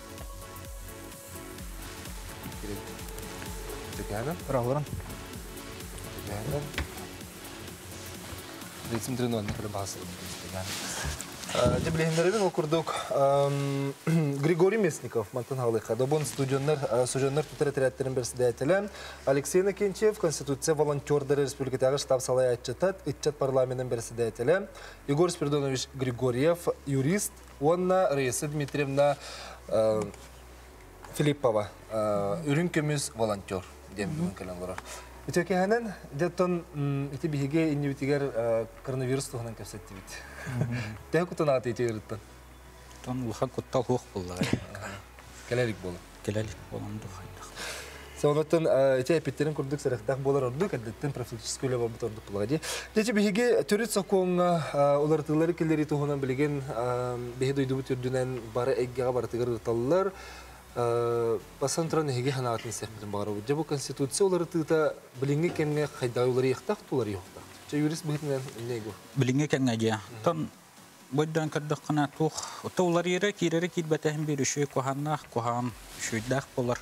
Teganan, rahuran. Teganan. Resim trenuan kada bahasa Teganan. Jeblehinlerin okurduk Grigoriy Mesnikov mantan halika. Dobon stüdyoner tutarı berside etilen Alexey Nakentyev Konstitusiya Volontyorları Respublikadagi ştab salay itchat parlamentin berside etilen Igor Spiridonovich Grigoriev yurist, onna reisi Dmitrievna Filippova ürünkümüz volontör demir kalanlar. Öteki hemen jetton iti bihige inni bitiger koronavirus tuhanan kapsetti bit. Tehe kutan atı iti yırttan. Tan ulha kuttal hoq bullar. Kelelik bolu. Kelelik bolandı. Sonradan iti epitlerin kurduk sarıqtaq bolar orduk addetten profilçiski öyle babut orduk buladı. Jeti bihige törüt sokonga ulartılları killeri tuhanan bilgen bihi duydu bu türdünen bara eggaga bartıgar tallar. Пасан тұран еге ханағатын есеқпетін бағару. Жа бұл конституция олары тұғыта біліңге кәнге қайдағы олары еқтақ, олары еқтақ. Жа юрист бұғытынан не егі? Біліңге кәнге же. Тон бойдан кірдік қана тұқ. Ота олар ері кейрері кейбәтәхін бері үші қоғаннақ, қоғам үшүйдақ болар.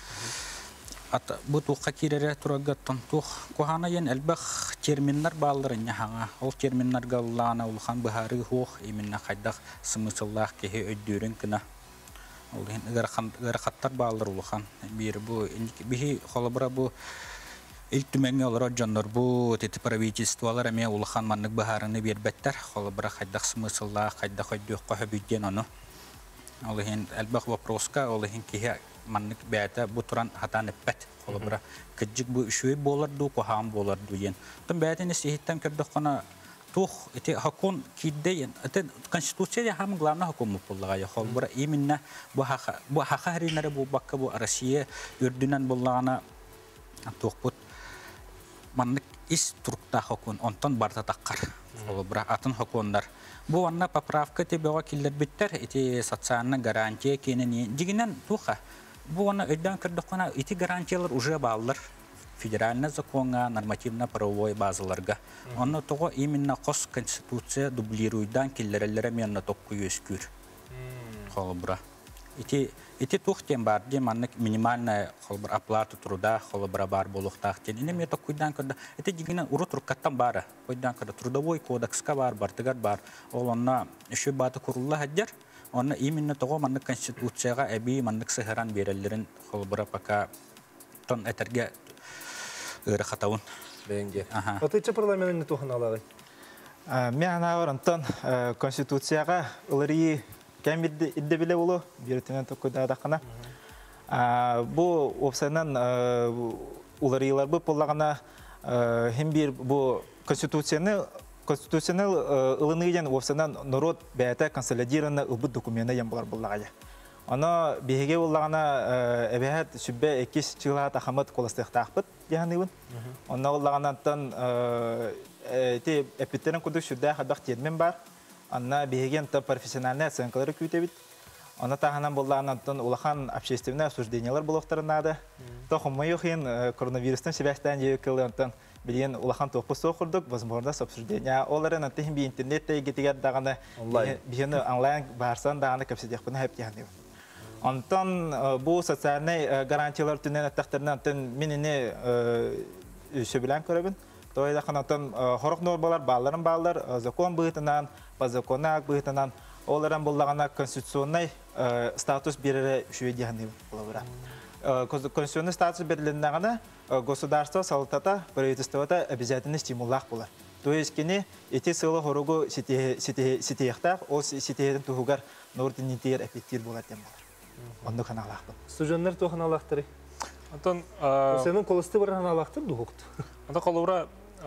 Бұ тұққа кейрері тұрағаттан тұқ. Қоғана ен әлбәқ терминнар бағылырын яғаңа. Ол терминнар ғаллағына ұлған бұхары ғоқ, емінна қайдақ сымысыллақ кеге өйдерін кіна. Ол ғарқаттар бағылыр ұлған. Бихи қолыбыра бұ үлтіменге олар жондар бұ теті правительстволар әме ұлған маннық бұхарыны бербәттер. Қолыбыра қайдақ сымысыллақ, қайдақ өйдеққа хөбүйден оны. Ол әлбәқ вопроска, ол кеге маннык бәті бұ тұран хатан әппәт. Қолыбыра күджік бұ үшуі боларду, қоғам боларду ен. Тұн бәтіні сейттен көрді қона тұқ, әте хакон кейдейін. Әте конституцияда хамын главна хакон мұпылдыға. Қолыбыра именно бұ хақа әрінәрі бұ баққа бұ Россия үрдінен болағына тұқ бұд. Маннык ис тұрықта хакон, онтан барда таққар. Қолыбыра атын хакондар. Бұ анна поправка тебеға келдер біттер, әте социальны гарантия кенен дегенен тұқа. Бу ана өйдөн кырдыкына ити гарантиялар уже баллар федеральный законга, нормативно-правовой базаларга. Онно того именно кос конституция дублируйдан киллереллере менна токку өскүр. Холбра. Ити тухтен бар де маннык минимальная холбра оплата труда холбра бар болуктактен. Ине ме токкуйдан кырда. Ити дигинен уру туркаттан бара. Койдан кырда трудовой кодекска бар, бартыгар бар. Ол онна үшү баты курулла хаджар. Онна именно того маннык конституцияга эби маннык сыхаран береллерин холбра пока тон этерге ырахатауын. Бенге. Отыча парламентный тухан алагай. Мен антон конституцияга ылыры кем идде биле болу биртенен токуйда дакана. Бу опсанан уларыйлар бу поллагана hem bir bu конституционный ылыныйден опсанан народ бәйті консолидированный ылбыт документна ем болар боллагая. Аны беге боллагана эбәһәт сүббә 2 жылга тахамат коластыктакпыт яныйбын. Аны боллаганнан те эпитерен кудук сүдә хадак термен бар. Аны беген та профессиональный оценкалары күтәбит. Аны таханан боллаганнан улахан общественное обсуждениялар булыктырынады. Тохымы юхин коронавирустан себәстән җыйкылган билен улахан топус сокурдук, возможность обсуждения. Оларын антехим би интернетте гетигәт даганы бине онлайн барсан даганы капсидекпен һәп яны. Антон бу социальный гарантиялар төнен тахтырнан минене сөбелән көрәбен. Тойда ханатан хорык нормалар баллар закон быйтынан, по законак быйтынан оларын буллагана конституционный статус берере шуе яны булабыра. Конституционный статус бериленнәгәне государство салтата правительствота обязательно стимуллах була. То есть кене эти сылы хорогу ситехтах, о ситехтен тугар нординитер эффектив була тем. Онда каналахты. Студенттер то каналахтыры. Антон, сенин колосты бар каналахтыр дугукт. Анда колобра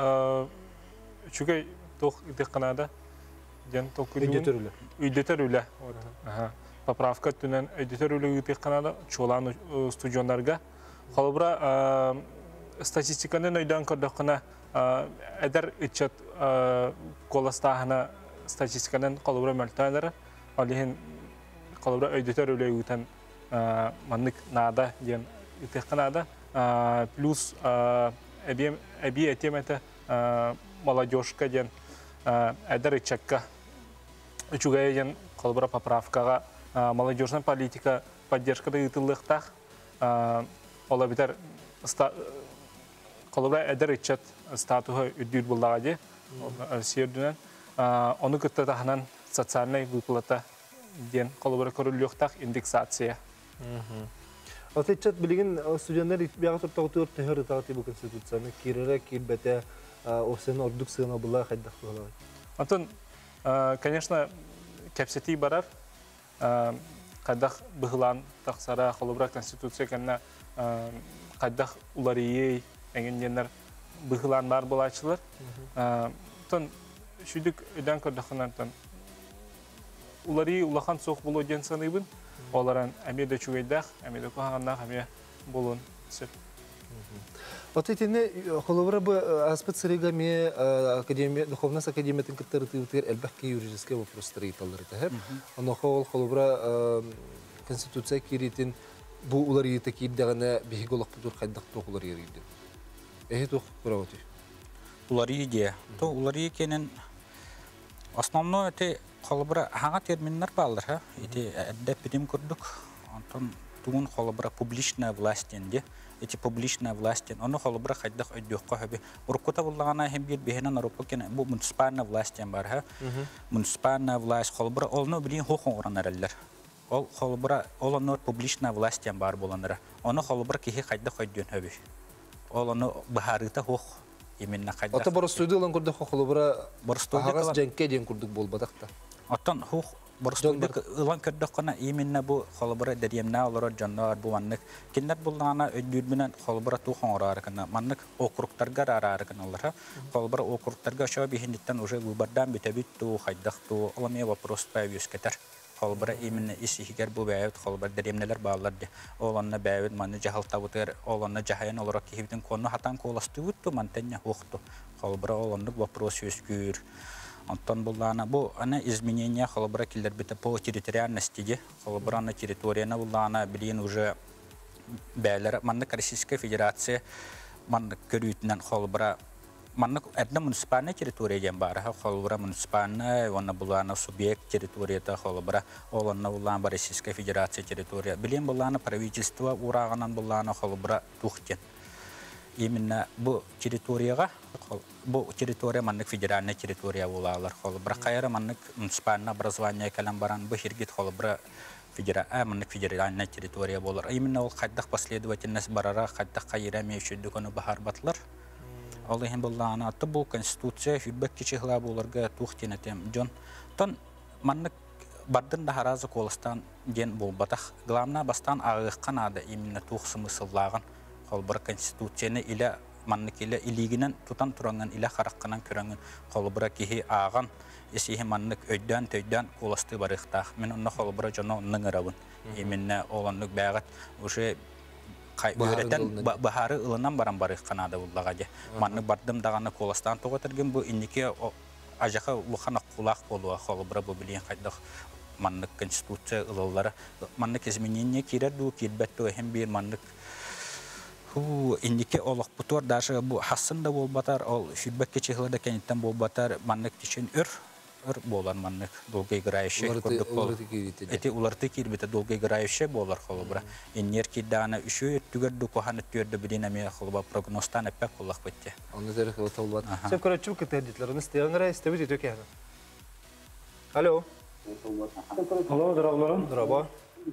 чугай тох идек канада. Ден токуйдун. Үйдетөрүлө. Аха. Поправка түнен үйдетөрүлө идек канада чолан студенттарга. Холбра статистиканы өйдөн көрдөккана эдер ичет коластахана статистиканын колбра мөлтөлөрү алихин колбра өйдөтөр үлөйүтен маннык нада ден итекканада плюс эби этемете молодежка ден эдер ичекка үчүгай ден колбра поправкага молодежная политика поддержкада ытылыктах Ола битер колобра эдер ичет статусы үддүр буллагади сердүнен оны көттө таханан социальный выплата ден колобра көрүлүктак индексация. Отычат билген студенттер бягы туртагы төхөр тагы бу конституцияны киререк кирбете осен ордук сына була хайдак була. Антон, конечно, кепсети барар кадах быгылан таксара колобра конституция канна кадах уларыйы энгендер быгылан бар булачылар. Тон шүдүк өйдөн көрдөхнөн уларыйы улахан сок боло ден саныйбын. Оларан амеде чугайдах, амеде коханнах аме болон сеп. Отытыны колобра бу аспект сырыгами академия духовность академиятын кыттырытыр элбәкке юридический вопростары таллар тәһәп. Аны колобра конституция киритин бу улар ийте кийдегене биһиг олох бутур хайдак тоолар ийди. Тох куравати. Улар ийде. То улар ийкенен основной это холбра хага терминнар балдар, эти әддә бирим күрдүк. Антон тугун холбра публичная власть инде. Эти публичная власть, оно холбра хайдак өйдөккө хөбү. Уркута буллагана hem bir бехенен Европа бу муниципальная власть бар ха. Муниципальная власть холбра олну билин хокон оранарлар. Ол холбра олонор публичная власть бар боланара. Оно холбра кихи хайдак өйдөн хөбү. Ол оно бахарыта хок именно хайдак. Ата борстойду лан көрдө холбра борстойду женке ден күрдүк болбадакта. Атан хок борстойду лан көрдө кана именно бу холбра дерьемна олор жаннар бу маннык киндер булгана өйдүр менен холбра тухон ораркана маннык округтарга араркана алар. Холбра округтарга шо бихиндиттен уже выбордан битебит ту хайдак ту оламе вопрос ставишь кетер. Холбра именно исихигер бу бәйт холбра дәремнеләр балларды. Оланна бәйт маны жахал табытыр, оланна жахаян олар кихибден конны хатан коласты үттү мантенне хохту. Холбра оланны вопрос өскүр. Антон буллана бу ана изменения холбра киллер бите по территориальности. Холбра на территорияна буллана билин уже бәйләр манны Российская Федерация манны көрүтнән холбра маннык одна муниципальная территория бар, холбра муниципальная, вона была субъект территорията холбра, оланна была Российская Федерация территория. Билин была правительство ураганан была холбра тухтен. Именно бу территория маннык федеральная территория булалар холбра. Кайра маннык муниципальное образование калам баран бу хиргит холбра федеральная территория булар. Именно ол хаддах последовательность барара хаддах кайра мешүдүкөнү бахар батлар. Аллахин буллана атты бу конституция фидбэк кичиглаа буларга тухтинетем жон тон маннык бардын да харазы колстан ген болбатах главна бастан агыккан ада именно тух смысыллаган холбар конституцияны иле маннык иле илигинен тутан туранган иле харакканан көрөнгөн холбара кихи аган эсихи маннык өйдөн төйдөн колсты барыктах мен онно холбара жоно ныгырабын именно оланнык багат уже Кайбырдан бахары ылынан баран барык канада буллагаде. Манны бардым даганы коластан тоготыргын бу иннике ажака лухана кулак болуа холбра бу билен кайдак манны конституция ылылары манны изменение кирер ду кирбетто hem bir манны ху иннике олок бутор даже бу хасында болбатар ол фидбэкке чыгылда кенеттен болбатар манны тишин өр болар маннык долго играющий эти уларты кирбете долго играющий болар холбра энерки дана үшө түгөрдү коханы төрдө бидинаме холба прогностан эпек коллак бетте аны дер колтолбат сеп көрөчү кетедитлерин стенгра стебит өтөк алло здорово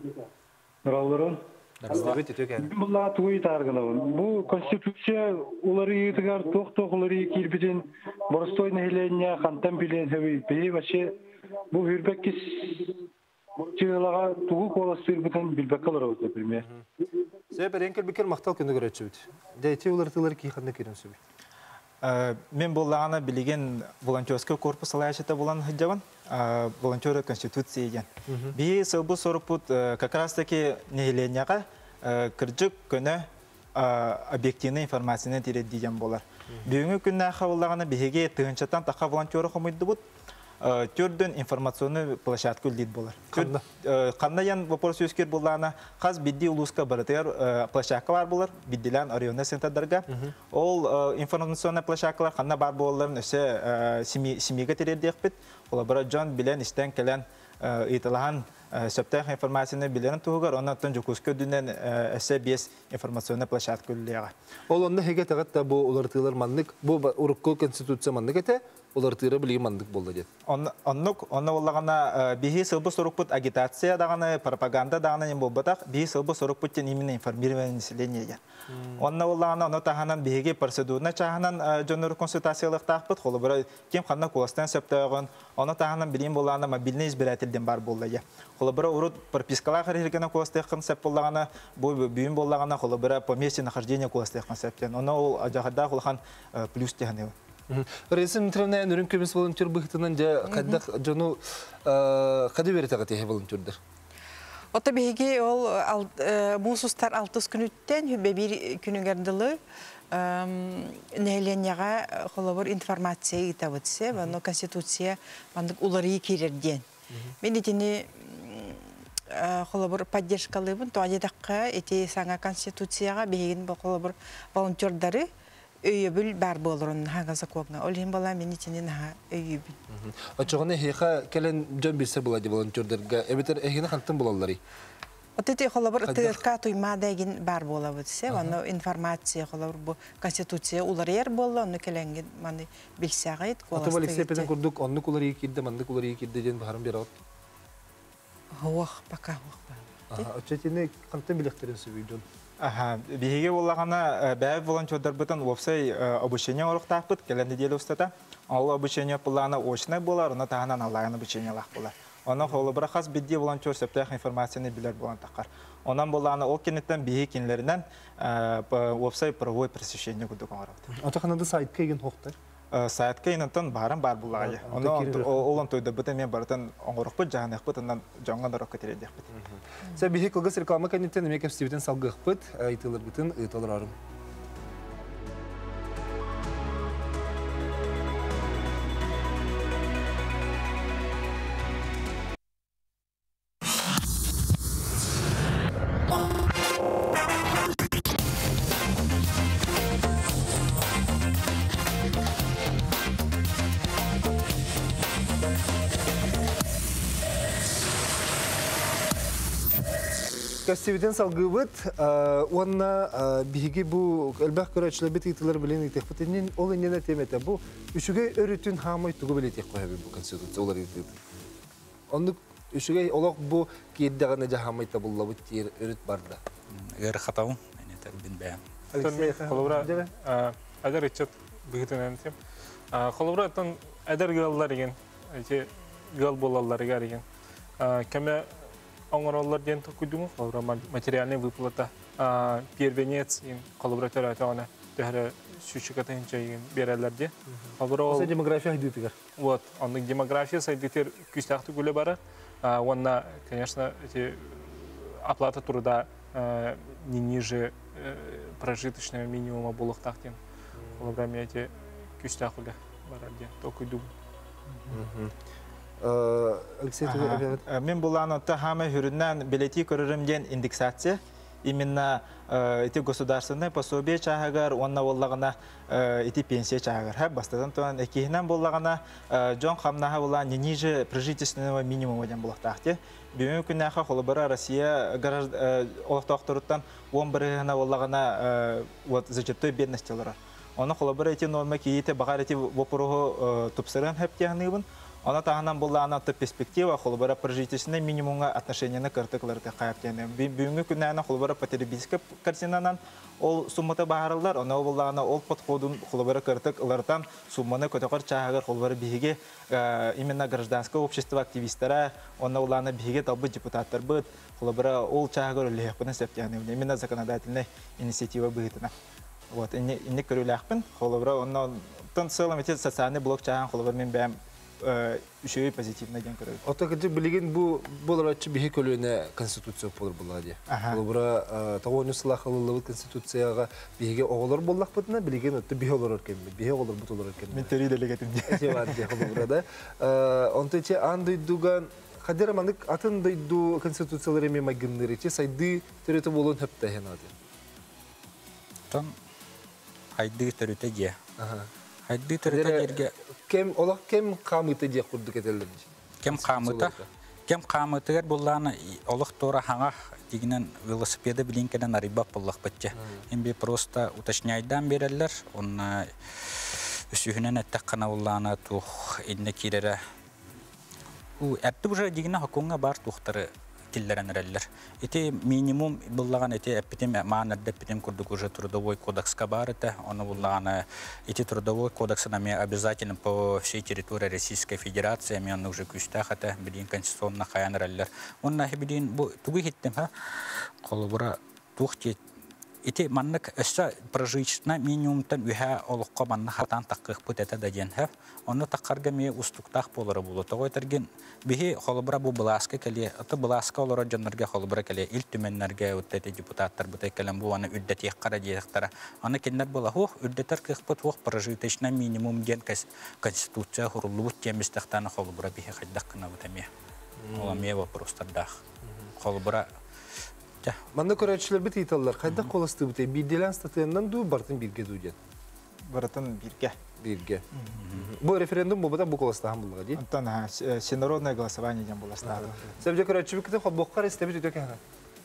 Була туй таргылы. Бу конституция улары итгар токтоглары кирбиден борстой нехления хантан билен хеби вообще бу хүрбеккис чыгалага тугу коластыр бутан билбеккалар өтө пример. Себеренкел бекер мактал күндө көрөчүбүт. Дейти улартылар ки ханда киренсүбүт. Мен буллагана билеген волонтерский корпус алайшата булан хыджабан. Волонтеры конституции ген. Би сылбу сорупут как раз таки нехленияга кыржык көне объективный информацияны тирет деген болар. Бүгүнкү күндө хабыллагана биге тыгынчатан така волонтеры комуйду бут. Түрдөн информационный площадка үлдейт болар. Кандаян вопрос өскер буллана каз бидди улуска барытыр площадка бар болар, биддилен районный центрдарга. Ол информационный площадкалар канда бар боларын өсө семейге терердек бит. Ола бара жон билен истен келен италахан сөптех информацияны билерин тугар, оннан жокускө дүнен эсе бес информационный площадка үлдейга. Ол онда хеге тагатта бу улартылар мандык, бу урукку конституция мандык эте. Олар тыра билген мандык болду дет. Оннук, онна боллагана бихи сылбы сорукпут агитация даганы, пропаганда даганы нем болбатак, бихи сылбы сорукпуттен именно информирование населения. Онна боллагана, онна таханан бихиге процедурна чаханан жонор консультациялык тахпыт, холы бара кем ханна куластан сөптөгөн, онна таханан билген боллагана мобильный избирательден бар болду я. Холы бара урут пропискалар хиргена куластыкын сөп боллагана, бу бүйүн боллагана холы бара по месте нахождения куластыкын сөптен. Онна ол ажагада холхан плюс теханы. Ресим интернет нөрүн көмөс волонтер быхтынан жа каддак жону кады берет агаты волонтердер. Ота беге ол мусустар 6 күнүттен бир күнүгөрдүлү неленияга холобор информация итабытсы, вано конституция мандык улары кирерден. Мен итини холобур поддержкалыбын тоадакка эти саңа конституцияга бегин бу холобур волонтердары өйөбүл бар болорун хага законга. Олин бала мени тенин ха өйөбүл. Очогоне хеха келен жон бирсе булади волонтердерге. Эбетер эхине хантын булаллары. Отети холобур ТРК туйма дегин бар болабы десе, аны информация холобур бу конституция улар болду, аны келенген маны билсагайт коласты. Аты Алексей Петен курдук, онны кулары кидде, манды кулары кидде ден бахарым берот. Хуах, пока хуах. Очетине хантын билектерин сөйдөн. Биһиге боллагана бәб волонтердар бутан вовсай обучение орыктаппыт, келенде дел устата. Ал обучение плана очный болар, аны тагынан аллаган обучение лах болар. Онан холобра хас бидди волонтер септах информацияны билер болан такар. Онан боллагана ол кенеттен биһи кинлеринен вовсай правовой пресечение кудук оңорот. Атаханада сайтка еген хоктар. Сайтка инентен барам бар буллагай. Онан олон тойда бутан мен бартан оңорокпут жааныкпыт, онан жоңгон дорокко тередекпит. Сэ биһи кылгыс реклама кенеттен мекеп стивитен салгыкпыт, айтылыр бутын ыталарым. Кастивиден салгыбыт, онна биһиги бу элбах көрөчлөбүт итилер билен итепетинин ол инене темете бу үшүгө өрүтүн хамай тугу билетек коебу бу конституция олар итет. Онду үшүгө олок бу кийдегene жахамайта буллабыт тир өрүт барда. Эр хатау, эне тербин бе. Холобра адер ичет бигитенен тем. Холобра тон адер галлар деген, эти гал болалар деген. Кеме оңороллар ден токудуму, материальный выплата, первенец, коллаборатор атауна, тәһәре шүшікатын жайын берелерде. Осы демография хайдытыгар? Вот, оның демография сайдытыр күстақты көлі бары. Онна, конечно, оплата труда не ниже прожиточного минимума болықтақтен. Коллаборами эти күстақылы барарде, токудуму. Алексей, мен буланы тахамы хүрүннән билети көрөрөмден индексация. Именно эти государственные пособия чагар, онна боллагана эти пенсия чагар. Ха бастадан тон экихнен боллагана жон хамнаха була не ниже прожиточного минимума ден булактакте. Бүгүнкү күннәхә холобара Россия олохтоктуруттан 11-гына боллагана вот зачатой бедностьлары. Оны холобара эти норма кийите багар эти вопорого тупсырын хептяхныбын. Она тағынан болағына перспектива холобара прожиточный минимумға отношенияны кыртықларды қайыптені. Бүгінгі күнәні холобара потребительский картинанан ол сумматы бағарылар, оны болағына ол подходын холобара кыртықлардан сумманы көтіқыр чағығыр холобара бейге именно гражданское общество активистері, оны олағына бейге талбы депутаттар бұд, холобара ол чағығыр үліғіпіні септяны, именно законодательный инициатива бұғытына. Вот, инне көріліғіпін, холобара оны целом эти социальный блок чағын холобара мен бәм үшөй позитивный ден көрөй. Отакыжы билеген бу боларачы бихи көлөне конституция болар булади. Булбура тагону сылахылылы конституцияга бихиге оголор боллак бутна билеген отты бихи олор эркенби. Бихи оголор бут олор эркенби. Мен тери делегетим. Бар ди булбурада. Онтече андойдуган хадерамандык атын дойду конституциялары ме магыннырычы сайды төрөтө болон хепте хенады. Тон хайды төрөтө же. Хайды төрөтө жерге Кем олақ кем қамыты дек құрдық етелдер? Кем қамытығар болғаны олық тора хаңақ дегінен велосипеды білінкеден арибап болақ бәтче. Ембе просто уточняйдан берелер, оны үсігінен әттіқ қана болғаны тұқ енді керері. Әпті бұжа дегіне хақуңа бар тұқтары тиллерен әрелер. Эти минимум болған эти әппетем мағанады әппетем күрдік уже трудовой кодекска бар это. Оны болған эти трудовой кодексына мен обязательно по всей территории Российской Федерации мен уже күстақ это білін конституционна қаян әрелер. Оны білін тұғы хеттім, қолыбыра тұқ эти маннык өссө прожиточный минимумтан үһә олыққа манны хатан таққық бұт әті дәден әп. Оны таққарға ме ұстықтақ болары болы. Тоғай тәрген бейі қолыбыра бұл бұласқа кәле, ұты бұласқа олары жанларға қолыбыра кәле, ил түменлерге өттәті депутаттар бұтай кәлем бұл аны үддәт еққара дейдіқтара. Аны кендер бола, үддәтер қық бұт прожиточный минимум ден конституция құрылы бұт темістіқтаны қолыбыра бейі қайдақ қына бұт әме. Ола ме вопростардах. Холбара Манна көрәтшілер біт еталар, қайда қоласты біте? Бидделен статыяннан ду бартын бирге дуден? Баратын бирге. Бирге. Бұл референдум бұл бұдан бұл қоластаған бұлыға дей? Антон, всенародное голосование ден боластағы. Сәбже көрәтші бікті боққар істебет өте кәңі?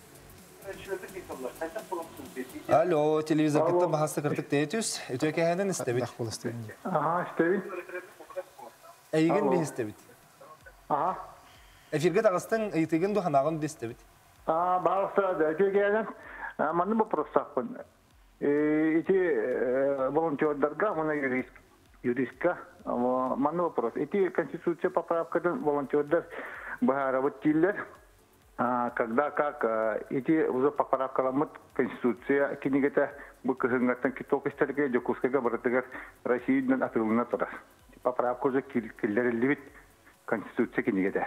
Алло, телевизор кітті бағасты кіртік дейетіс, өте кәңінен істебет? Ага, істебет. Әйген бе істебет? Ага. Эфирге тағыстың әйтеген дұханағын да істебет? Бағыстырады. Көйгенен, маны бұл простақпын. Эти волонтердарға, мына юристка, маны вопрос. Эти конституция поправкадан волонтердар работилер, когда как эти уже поправкаламыт конституция кенегете бұл кызыңгаттан китокистерге жокускага баратыгар Россиядан атылына тұрар. Поправка уже келдерілі конституция кенегете.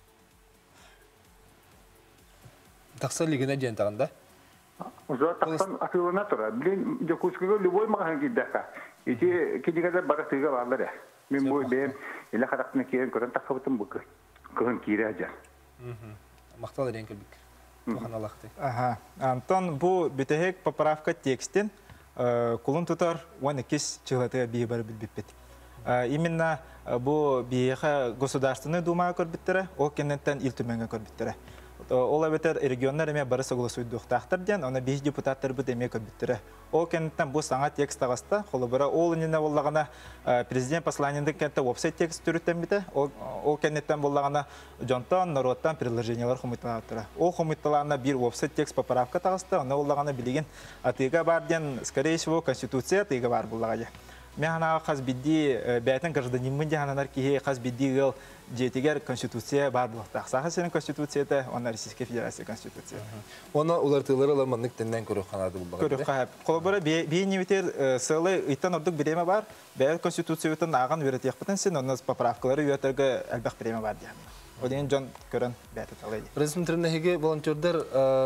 Тақсан лигіне дейін тағында? Уже тақсан атылына тұра. Білен жокускага любой маған кеддәқа. Эти кенегете баратыға барлары. Мен бой бейін елі қарақтына кейін көрін тақсабытын бұл кығын кейрі ажар. Мақтал әрен көлбік. Туған Аллахты. Антон, бұл бітігек поправка текстін кулын тұтар 12 чығатыға бейі бары білбеппет. Именно бұл бейеға государственный дума көрбіттірі, ол кеннеттен илтүменге көрбіттірі. Ол әбетер региондар әме бары соғылысуйды ұқтақтыр ден, оны 5 депутаттар бұд әме көрбіттірі. Ол кеннеттен бұл саңа текст ағаста, қолы бұра ол үніне болағына президент посланиянды кенті веб-сайт текст түріттен біті, ол кеннеттен болағына жонтан, народтан приложениялар құмытталаттыры. Ол құмытталағына бір веб-сайт текст поправка тағаста, оны олағына білеген атыға бар ден, скорее всего, конституция атыға бар болағады. Мен ғана қаз бидді бәйтін гражданимын де ғананар кейі қаз бидді ғыл жетігер конституция бар болықтақ. Сақы сенің конституцияты, оны Российская Федерация конституция. Оны олар тылары аламанлық тәннен көрі қанады бұл бағады? Көрі қағып. Қолы бұры бейіне өтер сылы ұйттан ордық біреме бар, бәйір конституция өтін аған өреті еқпітін сен, оны поправкалары өтергі әлбәқ біреме бар дейін. О дейін жон көрін бәйті талайды. Президент Триннахиге волонтердар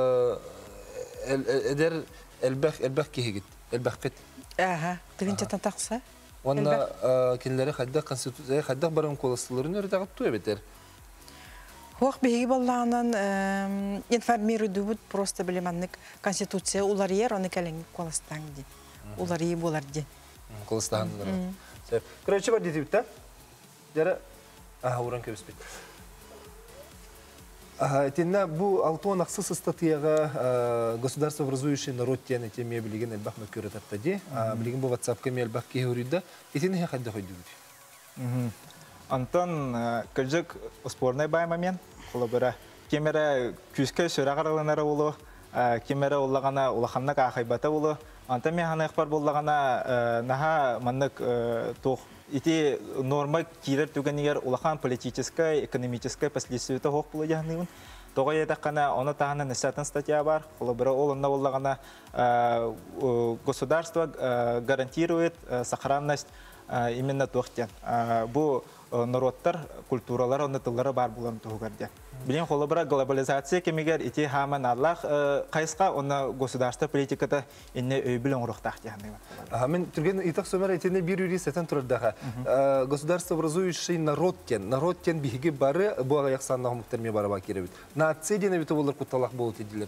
әлбәқ кейгет, әлбәқ пет? Ага, тігінчеттен тақса? Онна кенлері қайдақ конституция, қайдақ барын қоластыларын өрі тағып туя бетер? Хоқ бейгі болағынан информируйды бұд просто білеманлық конституция олар ер, оны кәліңгі қоластан ден. Олар ей болар ден. Қоластан. Күрәтші бар дейті бітті? Дәрі? Уран көбіспет. Тенна бұл алтуан ақсыз статьяға государство образующий народ тен етеме білеген әлбақ мөккөрі таптады. Білеген бұл ватсапқа ме әлбақ кейі өрейді. Етені қайда қойды бүді? Антон, көлжік спорный байма мен, қолы бірі. Кемері күскі сөре қараланары олы, кемері олағана олақаннақ ақайбата олы. Антон мен ғана әқпар болағана наға маннық тоқ. Эти нормы кирер түгенегер улахан политическая, экономическая последствия хоқ бұлы яғынығын. Тоға едаққана оны тағына нәсәтін статья бар. Қолы бірі олында олағана государство гарантирует сохранность именно тоқтен. Бұл народтар, культуралар, оны тыллары бар бұлан тұғырден. Білен қолы бірі глобализация кемегер ете хаман Аллах қайысқа оны государство политиката енне өйбіл оңырықтақ яғынығын. Мен түрген итақ сөмір етені бір үрі сәтін тұрырдағы. Государство образующий народтен бігі бары бұға яқсанна ғымықтарме бары ба керебет. Нация дені біті олар құтталақ болып еділер.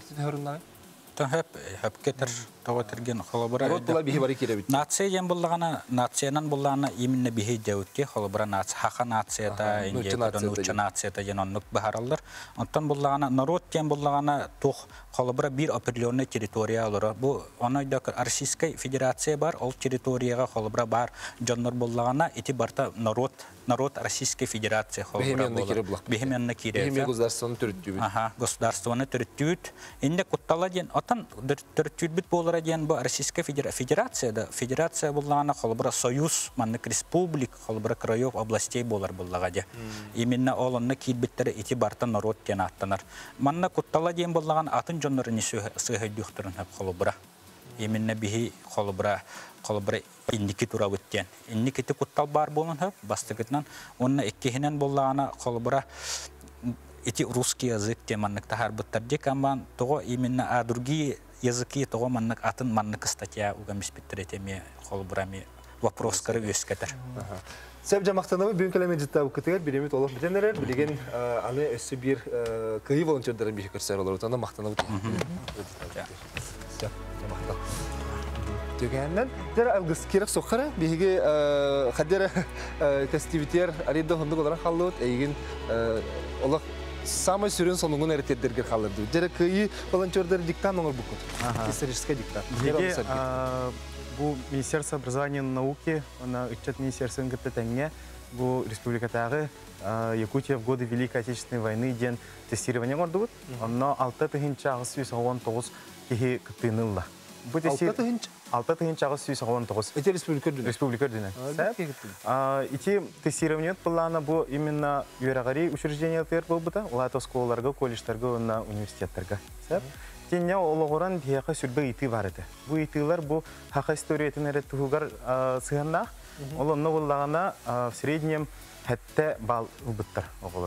Хөп кетер тауатырген холобыра. Народ була биһи бары киребит. Нация ен буллагана, нациянан буллагана именно биһи җәүтке холобыра нация, хака нацията, инде нуча нацията ен оннук бахараллар. Онтан буллагана народ ен буллагана тух холобыра бир определенный территория алыра. Бу аны да Российская Федерация бар, ол территорияга холобыра бар. Жоннор буллагана ити барта народ Российской Федерации холобыра булар. Бехеменне кире. Бехемен государствоны төрүттүбүт. Ага, государствоны төрүттүбүт. Инде куттала ген отан төрүттүбүт болора ген бу Российская Федерация да. Федерация буллагана холобыра союз, маннык республик, холобыра краев, областей болар буллага де. Именно олонны кирбиттери ити барта народ ген аттанар. Манна куттала ген буллаган атын жоннор не сөйдүктөрүн хеп холобыра. Именно бихи холобыра индики тура бүттен. Индикити куттал бар болын хеп бастыгытнан онна эккехинен буллагана холобыра эти русский язык теманнык тахар буттар дек аман того именно другие языки того маннык атын маннык статья угамис биттер этеме холбурами вопрос кары өскетер. Сәп жамақтанабы бүгін кәлемен жыттабы күтігер, біремет олық бітенерер, білеген аны өссі бір күйі волонтердарын бейі көрсер олар, отанда мақтанабы Төгәннен, дәр алғыз керек соққара, бейге қадер кәстивитер арейді ғындық оларын қалуыд, әйген олық самый сүрін соныңын әрекеттерге қалырды. Дәрі күйі волонтердары диктан оңыр бұқыд, исторический диктан. Бу Министерство образования и науки, она учет Министерство НГТ бу республикатағы Якутия в годы Великой Отечественной войны ден тестирования ордугут, но 6-19 кихи кытынылла. 6-19 Это республика Дюна. Ити тестирование плана бу именно юрагари учреждения терболбута, улата школаларга, колледждарга, на университеттерга. Тенне олоғыран бияқа сүрбе ити бар еді. Бұл итилер бұл хақа историятын әрі тұғылғар сығаннақ. Ол онны болағына в среднем хәтті бал ұлбыттыр оғылыр.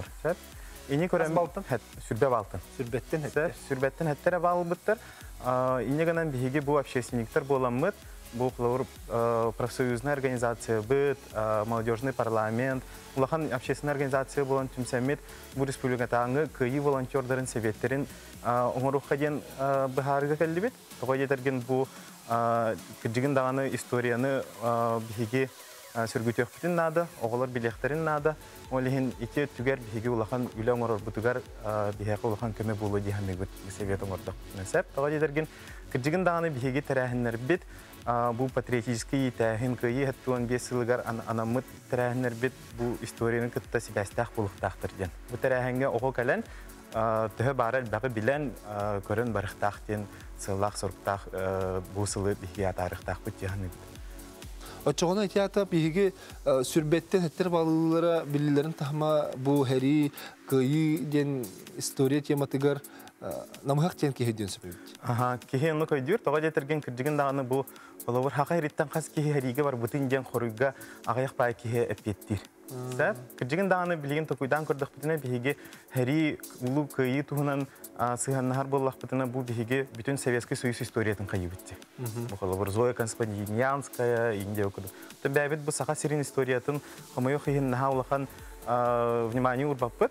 Ине көрәм сүрбе балтын. Сүрбеттен хәттері бал ұлбыттыр. Ине ғанан бейге бұл общественниктер боламыд. Бұл профсоюзная организация быт, молодежный парламент. Улахан общественная организация болан түмсәмет бұл республикатаңы күйі волонтердарын советтерін оңырыққа ден бұхарыға кәлі бет. Тоға едерген бұл күрджігін дағаны историяны бейге сүргітек бүтін нады, оғылар билектерін нады. Олеген ете түгер бейге улахан үлі оңырыр бұтығар бейге улахан көме болу дейханмек бүт совет оңырдық. Тоға едерген күрджігін дағаны бейге тәрәхінлер бет. Бұл патриотический тәхін көйі әттуан бесілігар анамыт тәрәхінер бет бұл историяның күтті себәстәқ болықтақтыр ден. Бұл тәрәхінге оғы кәлін түхі бары бағы білән көрін барықтақтен сылақ сұрықтақ бұл сылы бейге атарықтақ бұт дегені бет. Отчоғына айтыяты бейге сүрбеттен әттер балылары білілерін тахма бұл әри көйі ден история тематығар намыхақ тен кеге ден сөпебет. Кеге ұны көйдір, тоға жетірген күрдігін дағаны бұл олауыр хақа ереттен қас кеге әриге бар бұтын ден қорыға ағаяқ бай кеге әппеттір. Күрдігін дағаны білген тоқуйдан көрдік бұтына бейге әри ұлы көйі тұғынан сығаннағар болақ бұтына бұл бейге бүтін Советский Союз историятын қайы бітті. Бұл олауыр Зоя Конспандинянская, Индия өкіді. Бәбет бұл сақа сирин историятын қамайы қиын наға олақан внимание урбап бұт.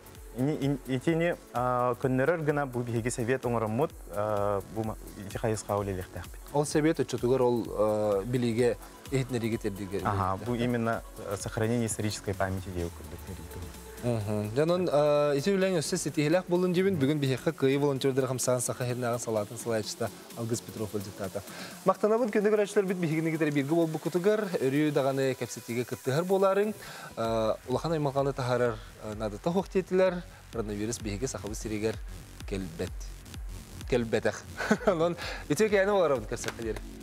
Итіне көннерер гына бұл бейге совет оңырымыд бұл ити қайысқа өлелектәқ бет. Ол совет өтчетугар ол біліге ехетнеріге тердіге? Бұл именно сохранение исторической памяти деу күрдік. Жанон, ити үләң өссіз сетихелек болын жебін бүгін бейхе күйі волонтердер қамсаған сақа хернаған салатын салайчыста Алгыз Петров өлдіктата. Мақтанабын көнді көрәшілер біт бейхігіне кетері біргі бол бұқытығыр, өрі дағаны кәпсеттеге күттігір боларын, ұлақан аймалғаны тахарар надыта хоқтетілер, коронавирус бейхіге сақыбы сирегер келбет. Келбетәқ. Ити өкәйіні олар ауын көрсетті дері.